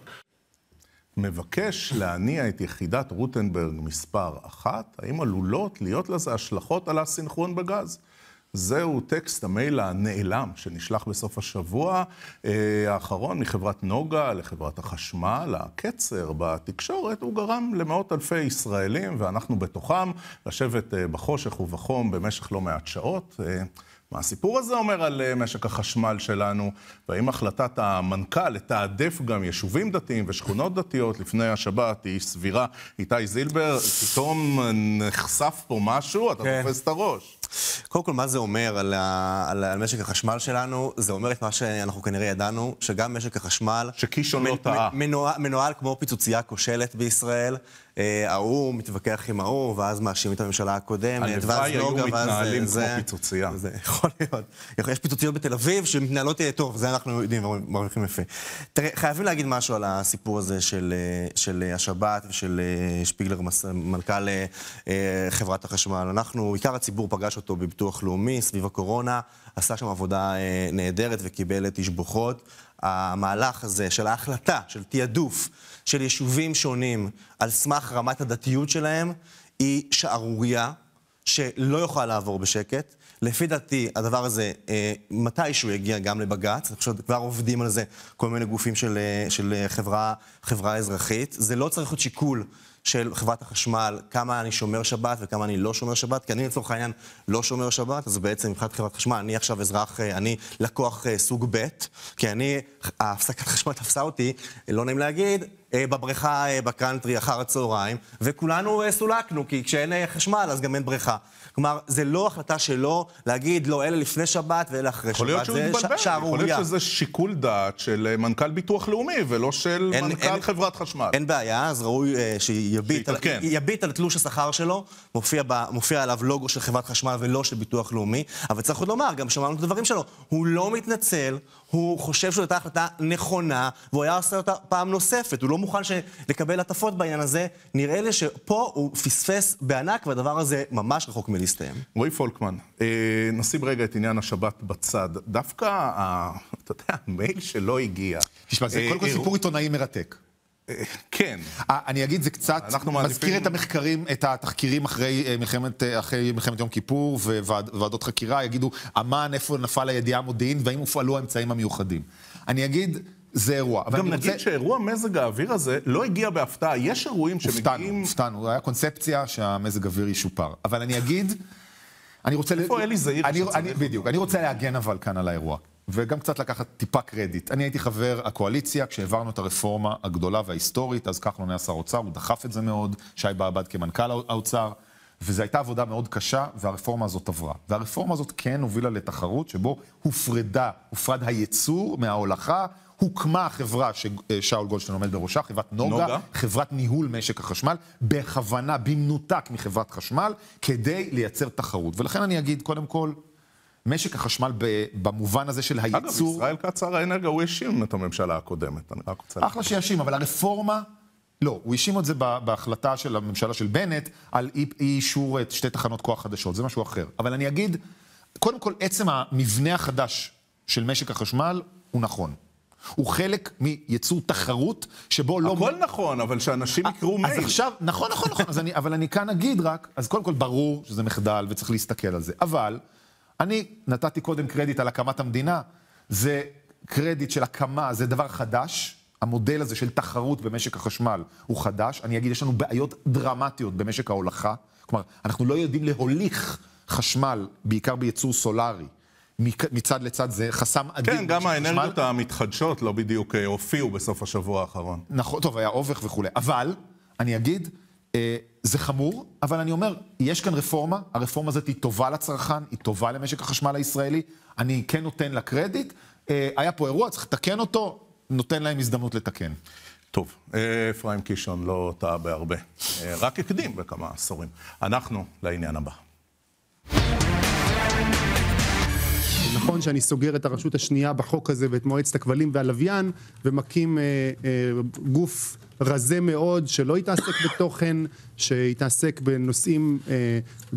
מבקש להניע את יחידת רוטנברג מספר אחת, האם עלולות להיות לזה השלכות על הסינכרון בגז? זהו טקסט המייל הנעלם שנשלח בסוף השבוע האחרון מחברת נוגה לחברת החשמל. הקצר בתקשורת הוא גרם למאות אלפי ישראלים, ואנחנו בתוכם לשבת בחושך ובחום במשך לא מעט שעות. מה הסיפור הזה אומר על משק החשמל שלנו, והאם החלטת המנכ"ל לתעדף גם יישובים דתיים ושכונות דתיות לפני השבת היא סבירה? איתי זילבר, פתאום נחשף פה משהו, אתה כן. תופס את הראש. קודם כל, מה זה אומר על, ה... על, על משק החשמל שלנו? זה אומר את מה שאנחנו כנראה ידענו, שגם משק החשמל... שקישון לא טעה. מנוהל, מנוהל כמו פיצוצייה כושלת בישראל. ההוא מתווכח עם ההוא, ואז מאשים את הממשלה הקודמת. הלוואי היו מתנהלים כמו זה, פיצוצייה. זה יכול להיות. יש פיצוציות בתל אביב שמתנהלות טוב, זה אנחנו יודעים ומרוויחים יפה. תראה, חייבים להגיד משהו על הסיפור הזה של, של השבת ושל שפיגלר, מנכ"ל חברת החשמל. אנחנו, עיקר הציבור פגש אותו בביטוח לאומי, סביב הקורונה, עשה שם עבודה נהדרת וקיבל את תשבחות. המהלך הזה של ההחלטה, של תיעדוף, של יישובים שונים על סמך רמת הדתיות שלהם, היא שערוריה שלא יוכל לעבור בשקט. לפי דעתי, הדבר הזה, אה, מתישהו יגיע גם לבג"ץ, עכשיו כבר עובדים על זה כל מיני גופים של, של חברה, חברה אזרחית. זה לא צריך להיות שיקול של חברת החשמל, כמה אני שומר שבת וכמה אני לא שומר שבת, כי אני לצורך העניין לא שומר שבת, אז בעצם מבחינת חברת חשמל, אני עכשיו אזרח, אני לקוח סוג ב', כי אני, ההפסקת חשמל תפסה אותי, לא נעים להגיד, בבריכה בקרנטרי אחר הצהריים, וכולנו סולקנו, כי כשאין חשמל אז גם אין בריכה. כלומר, זה לא החלטה שלו להגיד, לא, אלה לפני שבת ואלה אחרי שבת, זה שערוריה. יכול להיות שזה שיקול דעת של מנכ"ל ביטוח לאומי, ולא של אין, מנכ"ל אין, חברת חשמל. אין בעיה, אז ראוי uh, שיביט על, יביט על תלוש השכר שלו, מופיע, ב, מופיע עליו לוגו של חברת חשמל ולא של ביטוח לאומי, אבל צריך עוד לומר, גם שמענו את הדברים שלו, הוא לא מתנצל, הוא חושב שזו הייתה החלטה נכונה, והוא היה עושה אותה פעם נוספת, הוא לא מוכן לקבל עטפות בעניין הזה. נראה לי שפה הוא פספס בענק, והדבר הזה ממש רחוק מלהסתיים. רועי פולקמן, נשים רגע את עניין השבת בצד. דווקא, אתה יודע, המייל שלא הגיע. תשמע, זה קודם כל סיפור עיתונאי מרתק. כן. אני אגיד, זה קצת מזכיר את המחקרים, את התחקירים אחרי מלחמת, אחרי מלחמת יום כיפור וועדות חקירה, יגידו, אמן, איפה נפל הידיעה המודיעין, והאם הופעלו האמצעים המיוחדים. אני אגיד, זה אירוע. גם נגיד רוצה... שאירוע מזג האוויר הזה לא הגיע בהפתעה. יש אירועים שמגיעים... הופתענו, היה קונספציה שהמזג האוויר ישופר. אבל אני אגיד, אני רוצה... איפה אלי זעיר שצריך? בדיוק, אני רוצה להגן אבל כאן על האירוע. וגם קצת לקחת טיפה קרדיט. אני הייתי חבר הקואליציה כשהעברנו את הרפורמה הגדולה וההיסטורית, אז כחלון היה שר אוצר, הוא דחף את זה מאוד, שי באב"ד כמנכ"ל האוצר, וזו הייתה עבודה מאוד קשה, והרפורמה הזאת עברה. והרפורמה הזאת כן הובילה לתחרות שבו הופרדה, הופרד הייצור מההולכה, הוקמה החברה ששאול גולדשטיין עומד בראשה, חברת נוגה, נוגה, חברת ניהול משק החשמל, בכוונה, במנותק מחברת חשמל, כדי לייצר תחרות. ולכן אני אגיד, קודם כל, משק החשמל במובן הזה של הייצור... אגב, ישראל כץ שר האנרגיה, הוא האשים את הממשלה הקודמת. אני רק רוצה... אחלה שיאשים, אבל הרפורמה... לא, הוא האשים את זה בהחלטה של הממשלה של בנט, על אי אישור את שתי תחנות כוח חדשות, זה משהו אחר. אבל אני אגיד, קודם כל, עצם המבנה החדש של משק החשמל הוא נכון. הוא חלק מייצור תחרות שבו לא... הכל נכון, אבל שאנשים יקראו מייל. אז עכשיו, נכון, נכון, נכון, אז אני, אבל אני כאן אגיד רק, אז קודם כל ברור שזה מחדל וצריך להסתכל על זה. אבל אני נתתי קודם קרדיט על הקמת המדינה, זה קרדיט של הקמה, זה דבר חדש, המודל הזה של תחרות במשק החשמל הוא חדש. אני אגיד, יש לנו בעיות דרמטיות במשק ההולכה, כלומר, אנחנו לא יודעים להוליך חשמל, בעיקר בייצור סולרי, מצד לצד זה חסם אדיר. כן, גם האנרגיות המתחדשות לא בדיוק הופיעו בסוף השבוע האחרון. נכון, טוב, היה אובך וכו'. אבל, אני אגיד, זה חמור, אבל אני אומר, יש כאן רפורמה, הרפורמה הזאת היא טובה לצרכן, היא טובה למשק החשמל הישראלי, אני כן נותן לה קרדיט, היה פה אירוע, צריך לתקן אותו, נותן להם הזדמנות לתקן. טוב, אפרים קישון לא טעה בהרבה, רק הקדים בכמה עשורים. אנחנו לעניין הבא. נכון שאני סוגר את הרשות השנייה בחוק הזה ואת מועצת הכבלים והלוויין, ומקים אה, אה, גוף רזה מאוד שלא יתעסק בתוכן, שיתעסק בנושאים, אה,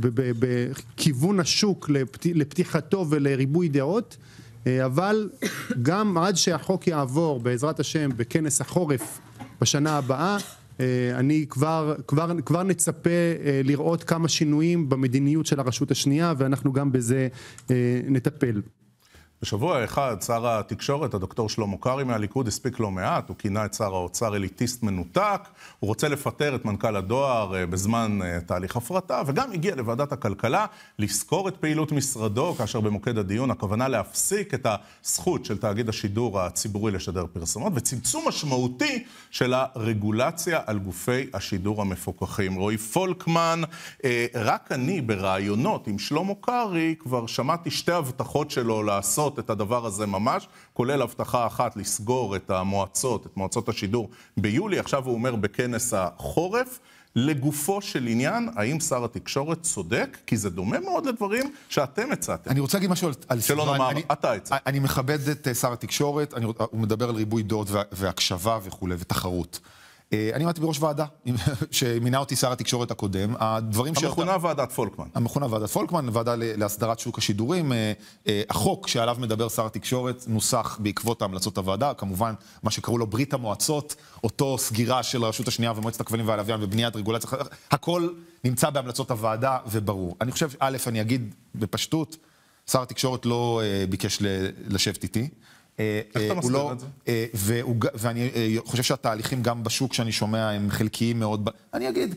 בכיוון השוק לפת, לפתיחתו ולריבוי דעות, אה, אבל גם עד שהחוק יעבור בעזרת השם בכנס החורף בשנה הבאה, אני כבר, כבר, כבר נצפה לראות כמה שינויים במדיניות של הרשות השנייה, ואנחנו גם בזה נטפל. בשבוע אחד, שר התקשורת, הדוקטור שלמה קרעי מהליכוד, הספיק לא מעט, הוא כינה את שר האוצר אליטיסט מנותק, הוא רוצה לפטר את מנכ"ל הדואר בזמן תהליך הפרטה, וגם הגיע לוועדת הכלכלה לסקור את פעילות משרדו, כאשר במוקד הדיון הכוונה להפסיק את הזכות של תאגיד השידור הציבורי לשדר פרסומות, וצמצום משמעותי של הרגולציה על גופי השידור המפוקחים. רועי פולקמן, רק אני ברעיונות עם שלמה קרעי כבר שמעתי שתי הבטחות שלו לעשות את הדבר הזה ממש, כולל הבטחה אחת לסגור את המועצות, את מועצות השידור ביולי. עכשיו הוא אומר בכנס החורף. לגופו של עניין, האם שר התקשורת צודק? כי זה דומה מאוד לדברים שאתם הצעתם. אני רוצה להגיד משהו על... שלא נאמר, אתה הצעת. אני מכבד את שר התקשורת, אני, הוא מדבר על ריבוי דעות והקשבה וכו' ותחרות. אני עמדתי בראש ועדה, שמינה אותי שר התקשורת הקודם. הדברים המכונה ועדת פולקמן. המכונה ועדת פולקמן, ועדה להסדרת שוק השידורים. החוק שעליו מדבר שר התקשורת נוסח בעקבות ההמלצות הוועדה, כמובן מה שקראו לו ברית המועצות, אותו סגירה של הרשות השנייה ומועצת הכבלים והלוויין ובניית רגולציה, הכל נמצא בהמלצות הוועדה וברור. אני חושב, א', אני אגיד בפשטות, שר התקשורת לא ביקש לשבת איתי. איך אתה מסביר את זה? ואני חושב שהתהליכים גם בשוק שאני שומע הם חלקיים מאוד. אני אגיד,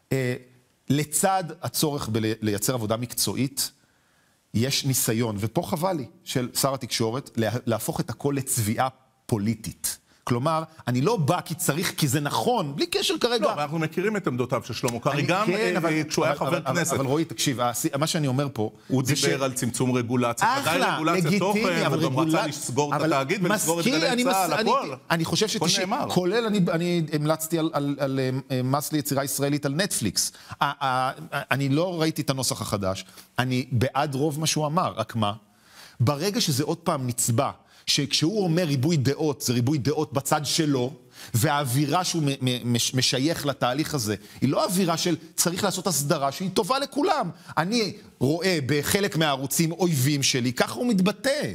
לצד הצורך לייצר עבודה מקצועית, יש ניסיון, ופה חבל לי, של שר התקשורת, להפוך את הכל לצביעה פוליטית. כלומר, אני לא בא כי צריך, כי זה נכון, בלי קשר כרגע. לא, אבל אנחנו מכירים את עמדותיו של שלמה קרעי, גם כשהוא היה חבר כנסת. אבל רועי, תקשיב, מה שאני אומר פה... הוא דיבר על צמצום רגולציה, ודאי רגולציה תוכן, הוא גם רצה לסגור את התאגיד ולסגור את גלי צה"ל, הכל. אני חושב שתשמע, כולל אני המלצתי על מס ליצירה ישראלית על נטפליקס. אני לא ראיתי את הנוסח החדש, אני בעד רוב מה שהוא אמר, רק מה? ברגע שזה עוד פעם נצבע, שכשהוא אומר ריבוי דעות, זה ריבוי דעות בצד שלו, והאווירה שהוא משייך לתהליך הזה, היא לא אווירה של צריך לעשות הסדרה שהיא טובה לכולם. אני רואה בחלק מהערוצים אויבים שלי, ככה הוא מתבטא.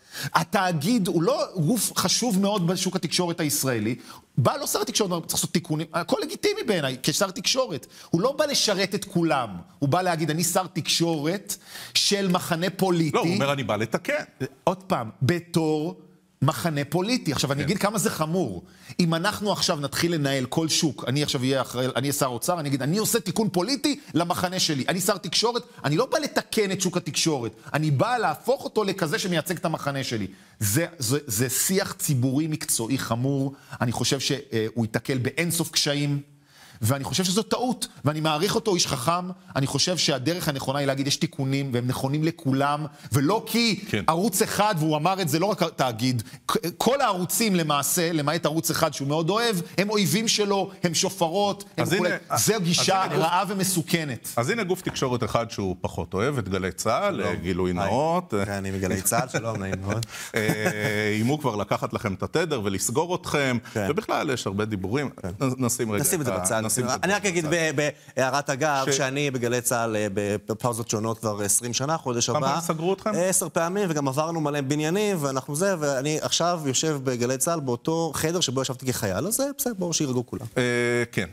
התאגיד הוא לא גוף חשוב מאוד בשוק התקשורת הישראלי, בא לא שר התקשורת, צריך לעשות תיקונים, הכל לגיטימי בעיניי, כשר תקשורת. הוא לא בא לשרת את כולם, הוא בא להגיד, אני שר תקשורת של מחנה פוליטי. לא, הוא אומר, אני בא לתקן. עוד פעם, בתור מחנה פוליטי. עכשיו, אני אגיד כמה זה חמור. אם אנחנו עכשיו נתחיל לנהל כל שוק, אני עכשיו אהיה אחראי, אני אהיה שר אוצר, אני אגיד, אני עושה תיקון פוליטי למחנה שלי. אני שר תקשורת, אני לא בא לתקן את שוק התקשורת, אני בא להפוך אותו לכזה שמייצג את המחנה שלי. זה, זה, זה שיח ציבורי מקצועי חמור. אני חושב שהוא ייתקל באינסוף קשיים, ואני חושב שזו טעות, ואני מעריך אותו איש חכם. אני חושב שהדרך הנכונה היא להגיד, יש תיקונים, והם נכונים לכולם, ולא כי כן. ערוץ אחד, והוא אמר את זה לא רק תאגיד, כל הערוצים למעשה, למעט ערוץ אחד שהוא מאוד אוהב, הם אויבים שלו, הם שופרות, הם הנה, זו גישה רעה גוף... ומסוכנת. אז הנה גוף תקשורת אחד שהוא פחות אוהב, את גלי צה"ל, גילוי נאות. אני מגלי צה"ל, שלום, נעים מאוד. אימו כבר לקחת לכם את התדר ולסגור אתכם, ובכלל יש הרבה דיבורים. נשים רגע. נשים את זה בצד. אני רק אגיד בהערת אגב, שאני בגלי צה"ל בפאוזות שונות כבר עשרים שנה, חודש הבא. כמה פעמים סגרו אתכם? עשר פעמים, וגם עברנו מלא בניינים, ואנחנו זה, ואני עכשיו יושב בגלי צה"ל באותו חדר שבו ישבתי כחייל, אז בסדר, בואו שירגעו כולם. כן.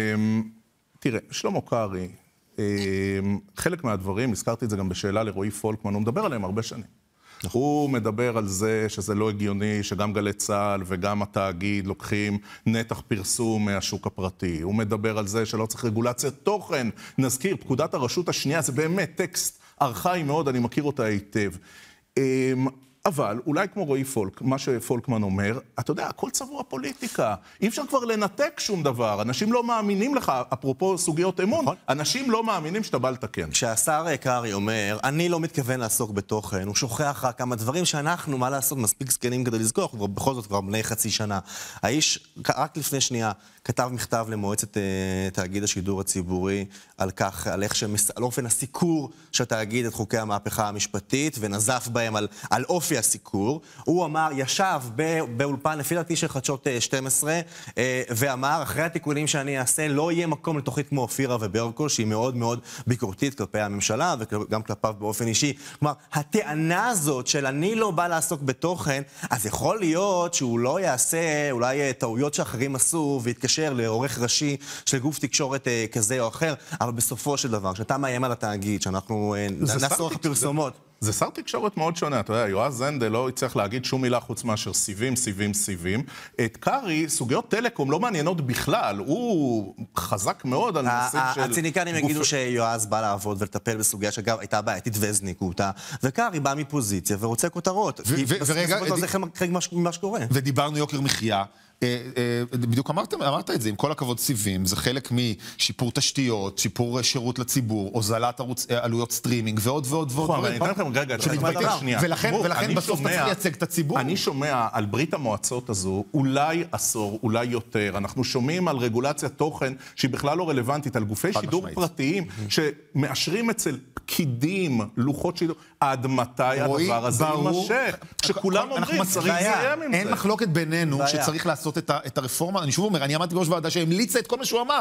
תראה, שלמה קרעי, חלק מהדברים, הזכרתי את זה גם בשאלה לרועי פולקמן, הוא מדבר עליהם הרבה שנים. הוא מדבר על זה שזה לא הגיוני, שגם גלי צה"ל וגם התאגיד לוקחים נתח פרסום מהשוק הפרטי. הוא מדבר על זה שלא צריך רגולציה תוכן. נזכיר, פקודת הרשות השנייה זה באמת טקסט ארכאי מאוד, אני מכיר אותה היטב. אבל אולי כמו רועי פולק, מה שפולקמן אומר, אתה יודע, הכל צבוע פוליטיקה. אי אפשר כבר לנתק שום דבר. אנשים לא מאמינים לך, אפרופו סוגיות אמון, נכון. אנשים לא מאמינים שאתה בא לתקן. כשהשר קרעי אומר, אני לא מתכוון לעסוק בתוכן, הוא שוכח רק כמה דברים שאנחנו, מה לעשות, מספיק זקנים כדי לזכור, כבר בכל זאת כבר בני חצי שנה. האיש, רק לפני שנייה, כתב מכתב למועצת uh, תאגיד השידור הציבורי, על כך, על איך שמס... על אופן הסיקור של תאגיד את חוקי המהפכה המשפטית, ונזף בהם על, על אופי הסיקור. הוא אמר, ישב באולפן, לפי דעתי של חדשות שתים עשרה, ואמר, אחרי התיקונים שאני אעשה, לא יהיה מקום לתוכנית כמו אופירה וברקו, שהיא מאוד מאוד ביקורתית כלפי הממשלה, וגם כלפיו באופן אישי. כלומר, הטענה הזאת של אני לא בא לעסוק בתוכן, אז יכול להיות שהוא לא יעשה אולי טעויות שאחרים עשו, ויתקשר לעורך ראשי של גוף תקשורת כזה או אחר, אבל בסופו של דבר, כשאתה מאיים על התאגיד, שאנחנו נעשור לך פרסומות, זה שר תקשורת מאוד שונה, אתה יודע, יועז הנדל לא יצטרך להגיד שום מילה חוץ מאשר סיבים, סיבים, סיבים. את קרעי, סוגיות טלקום לא מעניינות בכלל, הוא חזק מאוד על נושאים של... הציניקנים יגידו שיועז בא לעבוד ולטפל בסוגיה שאגב הייתה בעייתית והזניקו אותה, וקרעי בא מפוזיציה ורוצה כותרות. ורגע, זה חלק ממה שקורה. ודיברנו יוקר מחיה. בדיוק אמרתם, אמרת את זה, עם כל הכבוד סיבים, זה חלק משיפור תשתיות, שיפור שירות לציבור, הוזלת עלויות סטרימינג ועוד ועוד ועוד. אני אתן לכם רגע, ולכן בסוף צריך לייצג את הציבור. אני שומע על ברית המועצות הזו, אולי עשור, אולי יותר, אנחנו שומעים על רגולציה תוכן שהיא בכלל לא רלוונטית, על גופי שידור פרטיים שמאשרים אצל פקידים, לוחות שידור, עד מתי הדבר הזה יימשך? כשכולם אומרים, צריך לסיים עם זה. אין מחלוקת בינינו שצריך לעשות את הרפורמה. אני שוב אומר, אני עמדתי בראש ועדה שהמליצה את כל מה שהוא אמר,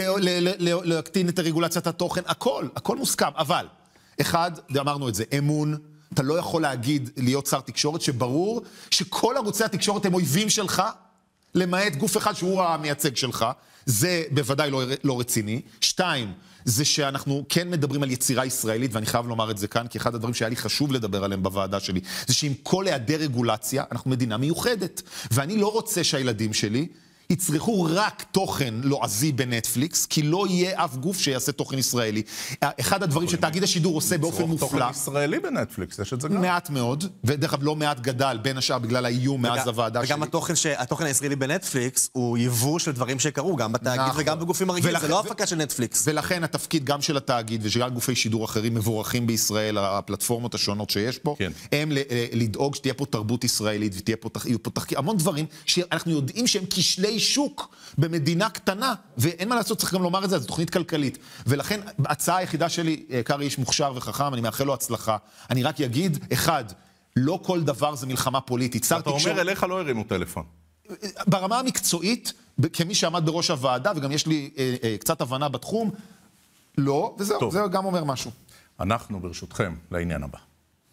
להקטין את רגולציית התוכן, הכל, הכל מוסכם. אבל, אחד, אמרנו את זה, אמון, אתה לא יכול להגיד להיות שר תקשורת, שברור שכל ערוצי התקשורת הם אויבים שלך, למעט גוף אחד שהוא המייצג שלך, זה בוודאי לא, לא רציני. שתיים, זה שאנחנו כן מדברים על יצירה ישראלית, ואני חייב לומר את זה כאן, כי אחד הדברים שהיה לי חשוב לדבר עליהם בוועדה שלי, זה שעם כל היעדר רגולציה, אנחנו מדינה מיוחדת. ואני לא רוצה שהילדים שלי יצרכו רק תוכן לועזי בנטפליקס, כי לא יהיה אף גוף שיעשה תוכן ישראלי. אחד הדברים שתאגיד השידור עושה באופן מופלא... תוכן ישראלי בנטפליקס, יש את זה גם. מעט מאוד, ודרך אגב לא מעט גדל, בין השאר בגלל האיום מאז הוועדה שלי. וגם התוכן הישראלי בנטפליקס הוא יבוא של דברים שקרו, גם בתאגיד וגם בגופים הרגילים, זה לא הפקה של נטפליקס. ולכן התפקיד גם של התאגיד ושגם גופי שידור אחרים מבורכים בישראל, הפלטפורמות השונות שיש פה, הם לדאוג שתהיה פה תרבות ישראלית ותהיה פה המון דברים שאנחנו יודעים שהם כשלי שוק במדינה קטנה, ואין מה לעשות, צריך גם לומר את זה, זו תוכנית כלכלית. ולכן, ההצעה היחידה שלי, קרעי איש מוכשר וחכם, אני מאחל לו הצלחה. אני רק אגיד, אחד, לא כל דבר זה מלחמה פוליטית. אתה אומר אליך לא הרימו טלפון. ברמה המקצועית, כמי שעמד בראש הוועדה, וגם יש לי אה, אה, קצת הבנה בתחום, לא, וזהו, זה גם אומר משהו. אנחנו ברשותכם לעניין הבא.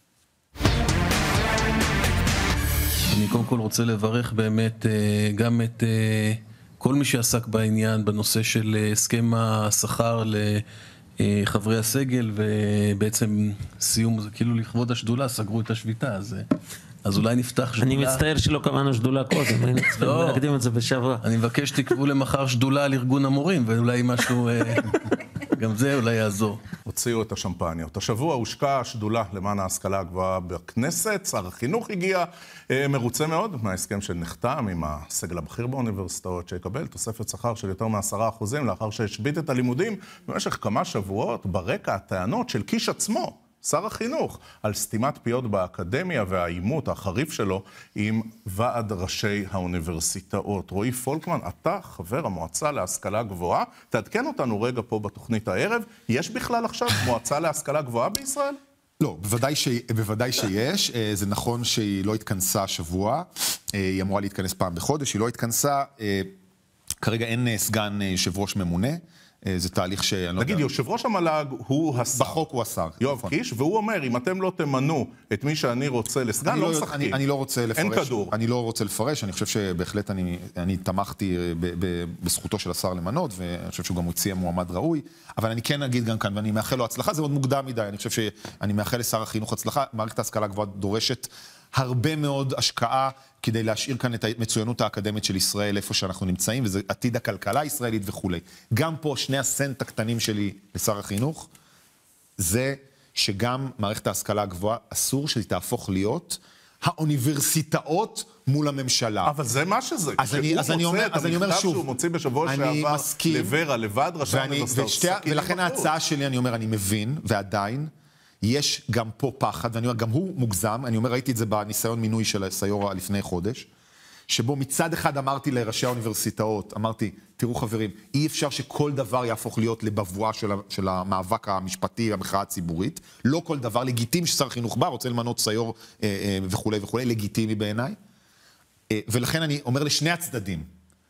אני קודם כל רוצה לברך באמת גם את כל מי שעסק בעניין, בנושא של הסכם השכר לחברי הסגל, ובעצם סיום, זה כאילו לכבוד השדולה, סגרו את השביתה, אז, אז אולי נפתח שדולה. אני מצטער שלא קבענו שדולה קודם, היינו צריכים להקדים את זה בשבוע. אני מבקש שתקבעו למחר שדולה על ארגון המורים, ואולי משהו, גם זה אולי יעזור. הוציאו את השמפניות. השבוע הושקעה השדולה למען ההשכלה הגבוהה בכנסת, שר החינוך הגיע מרוצה מאוד מההסכם שנחתם עם הסגל הבכיר באוניברסיטאות, שיקבל תוספת שכר של יותר מעשרה אחוזים לאחר שהשבית את הלימודים במשך כמה שבועות, ברקע הטענות של קיש עצמו, שר החינוך, על סתימת פיות באקדמיה והאימות החריף שלו עם ועד ראשי האוניברסיטאות. רועי פולקמן, אתה חבר המועצה להשכלה גבוהה, תעדכן אותנו רגע פה בתוכנית הערב, יש בכלל עכשיו מועצה להשכלה גבוהה בישראל? לא, בוודאי, ש... בוודאי שיש, זה נכון שהיא לא התכנסה שבוע, היא אמורה להתכנס פעם בחודש, היא לא התכנסה, כרגע אין סגן יושב ראש ממונה, זה תהליך שאני לא יודע... נגיד, יושב ראש המל"ג הוא השר. בחוק הוא השר. יואב קיש, והוא אומר, אם אתם לא תמנו את מי שאני רוצה לסגן, לא משחקים. אני לא רוצה לפרש. אין כדור. אני לא רוצה לפרש, אני חושב שבהחלט אני תמכתי בזכותו של השר למנות, ואני חושב שהוא גם הציע מועמד ראוי, אבל אני כן אגיד גם כאן, ואני מאחל לו הצלחה, זה עוד מוקדם מדי, אני חושב שאני מאחל לשר החינוך הצלחה, מערכת ההשכלה הגבוהה דורשת הרבה מאוד השקעה כדי להשאיר כאן את המצוינות האקדמית של ישראל איפה שאנחנו נמצאים, וזה עתיד הכלכלה הישראלית וכו'. גם פה שני הסנט הקטנים שלי לשר החינוך, זה שגם מערכת ההשכלה הגבוהה אסור שהיא תהפוך להיות האוניברסיטאות מול הממשלה. אבל זה מה שזה. אז אני, אז אני אומר, אז אני אומר שוב, שהוא מוציא בשבוע שעבר לברה, לוועד ראשי האוניברסיטאות. ולכן ההצעה שלי, אני אומר, אני מבין, ועדיין, יש גם פה פחד, ואני אומר, גם הוא מוגזם, אני אומר, ראיתי את זה בניסיון מינוי של סיורה לפני חודש, שבו מצד אחד אמרתי לראשי האוניברסיטאות, אמרתי, תראו חברים, אי אפשר שכל דבר יהפוך להיות לבבואה של, של המאבק המשפטי, המחאה הציבורית, לא כל דבר, לגיטימי ששר חינוך בא, רוצה למנות סיור אה, אה, וכו' וכו', לגיטימי בעיניי, אה, ולכן אני אומר לשני הצדדים,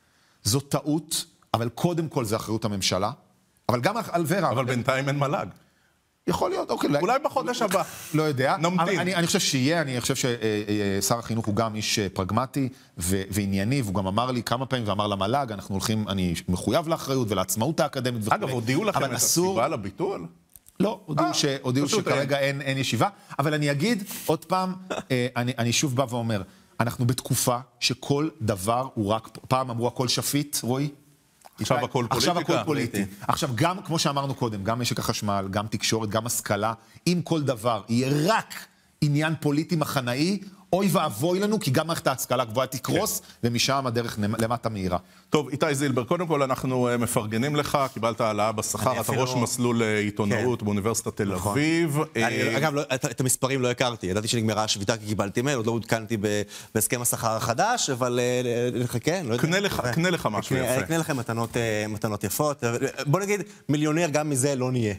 זו טעות, אבל קודם כל זה אחריות הממשלה, אבל גם על ורה. אבל בינתיים אין מל"ג. יכול להיות, אוקיי. אולי בחודש הבא. לא יודע. נמתין. אני, אני חושב שיהיה, אני חושב ששר החינוך הוא גם איש פרגמטי ו- וענייני, והוא גם אמר לי כמה פעמים, ואמר למל"ג, אנחנו הולכים, אני מחויב לאחריות ולעצמאות האקדמית וכו'. אגב, הודיעו לכם את הסיבה לביטול? לא, הודיעו, ש, הודיעו שכרגע אין, אין ישיבה, אבל אני אגיד עוד פעם, אני, אני שוב בא ואומר, אנחנו בתקופה שכל דבר הוא רק, פעם אמרו הכל שפיט, רואי? עכשיו הכל פוליטיקה. עכשיו הכל פוליטי. עכשיו גם, כמו שאמרנו קודם, גם משק החשמל, גם תקשורת, גם השכלה, אם כל דבר יהיה רק עניין פוליטי מחנאי, אוי ואבוי לנו, כי גם מערכת ההשכלה הגבוהה תקרוס, ומשם הדרך למטה מהירה. טוב, איתי זילבר, קודם כל אנחנו מפרגנים לך, קיבלת העלאה בשכר, אתה ראש מסלול עיתונאות באוניברסיטת תל אביב. אגב, את המספרים לא הכרתי, ידעתי שנגמרה השביתה כי קיבלתי מייל, עוד לא עודכנתי בהסכם השכר החדש, אבל כן, לא יודע. קנה לך משהו יפה. קנה לכם מתנות יפות. בוא נגיד, מיליונר גם מזה לא נהיה.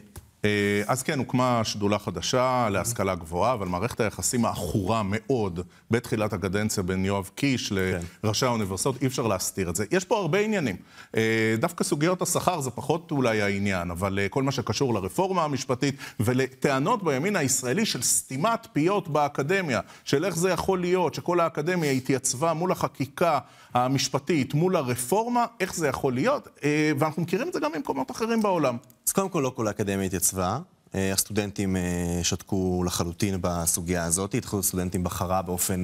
אז כן, הוקמה שדולה חדשה להשכלה גבוהה, אבל מערכת היחסים האחורה מאוד בתחילת הקדנציה בין יואב קיש לראשי האוניברסיטאות, אי אפשר להסתיר את זה. יש פה הרבה עניינים. דווקא סוגיות השכר זה פחות אולי העניין, אבל כל מה שקשור לרפורמה המשפטית ולטענות בימין הישראלי של סתימת פיות באקדמיה, של איך זה יכול להיות, שכל האקדמיה התייצבה מול החקיקה המשפטית, מול הרפורמה, איך זה יכול להיות, ואנחנו מכירים את זה גם במקומות אחרים בעולם. אז קודם כל לא כל האקדמיה התייצבה, הסטודנטים שתקו לחלוטין בסוגיה הזאת, התחילו הסטודנטים בחרה באופן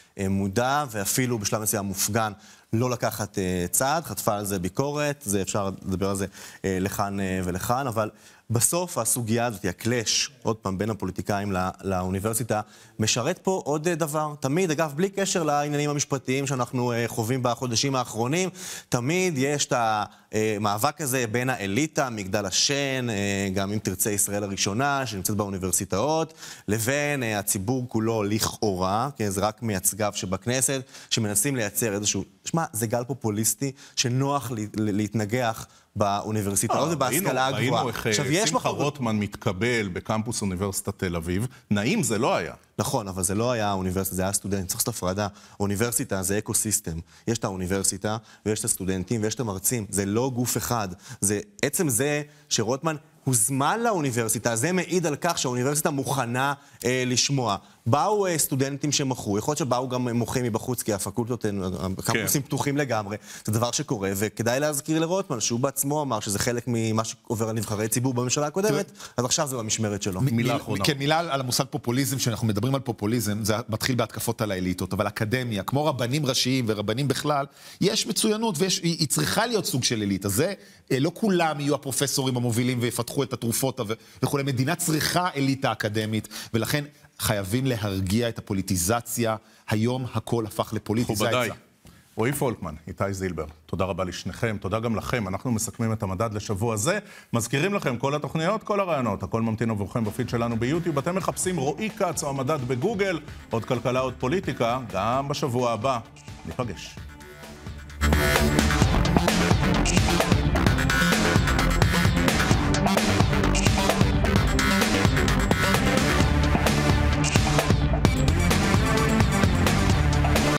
מודע, ואפילו בשלב מסוים מופגן לא לקחת צעד, חטפה על זה ביקורת, זה אפשר לדבר על זה לכאן ולכאן, אבל בסוף הסוגיה הזאת, הקלש, עוד פעם, בין הפוליטיקאים לא, לאוניברסיטה, משרת פה עוד דבר. תמיד, אגב, בלי קשר לעניינים המשפטיים שאנחנו חווים בחודשים האחרונים, תמיד יש את המאבק הזה בין האליטה, מגדל השן, גם אם תרצה ישראל הראשונה, שנמצאת באוניברסיטאות, לבין הציבור כולו לכאורה, כי זה רק מייצגיו שבכנסת, שמנסים לייצר איזשהו, שמה, זה גל פופוליסטי שנוח להתנגח באוניברסיטאות ובהשכלה הגבוהה. ראינו איך שמחה רוטמן מתקבל בקמפוס אוניברסיטת תל אביב. נעים זה לא היה. נכון, אבל זה לא היה האוניברסיטה, זה היה סטודנט. צריך לעשות הפרדה. אוניברסיטה זה אקוסיסטם. יש את האוניברסיטה ויש את הסטודנטים ויש את המרצים. זה לא גוף אחד. זה עצם זה שרוטמן הוזמן לאוניברסיטה, זה מעיד על כך שהאוניברסיטה מוכנה אה, לשמוע. באו אה, סטודנטים שמחו, יכול להיות שבאו גם מוחים מבחוץ, כי הפקולטות, הקמפוסים כן. פתוחים לגמרי. זה דבר שקורה, וכדאי להזכיר לרוטמן, שהוא בעצמו אמר שזה חלק ממה שעובר על נבחרי ציבור בממשלה הקודמת, אז עכשיו זה במשמרת שלו. מ- מילה אחרונה. כן, מילה על המושג פופוליזם, שאנחנו מדברים על פופוליזם, זה מתחיל בהתקפות על האליטות, אבל אקדמיה, כמו רבנים ראשיים ורבנים בכלל, יש מצוינות ויש, היא, היא צריכה להיות סוג של אליטה. זה, לא כולם יהיו הפרופסורים המובילים ויפתחו את התרופות וכו'. מדינה צריכה אליטה אקדמית, ולכן חייבים להרגיע את הפוליטיזציה. היום הכל הפך לפוליטיזציה. מכובדיי, רועי פולקמן, איתי זילבר, תודה רבה לשניכם, תודה גם לכם. אנחנו מסכמים את המדד לשבוע הזה. מזכירים לכם, כל התוכניות, כל הרעיונות, הכל ממתין עבורכם בפיד שלנו ביוטיוב. אתם מחפשים רועי קץ או המדד בגוגל, עוד כלכלה, עוד פוליטיקה, גם בשבוע הבא. ניפגש.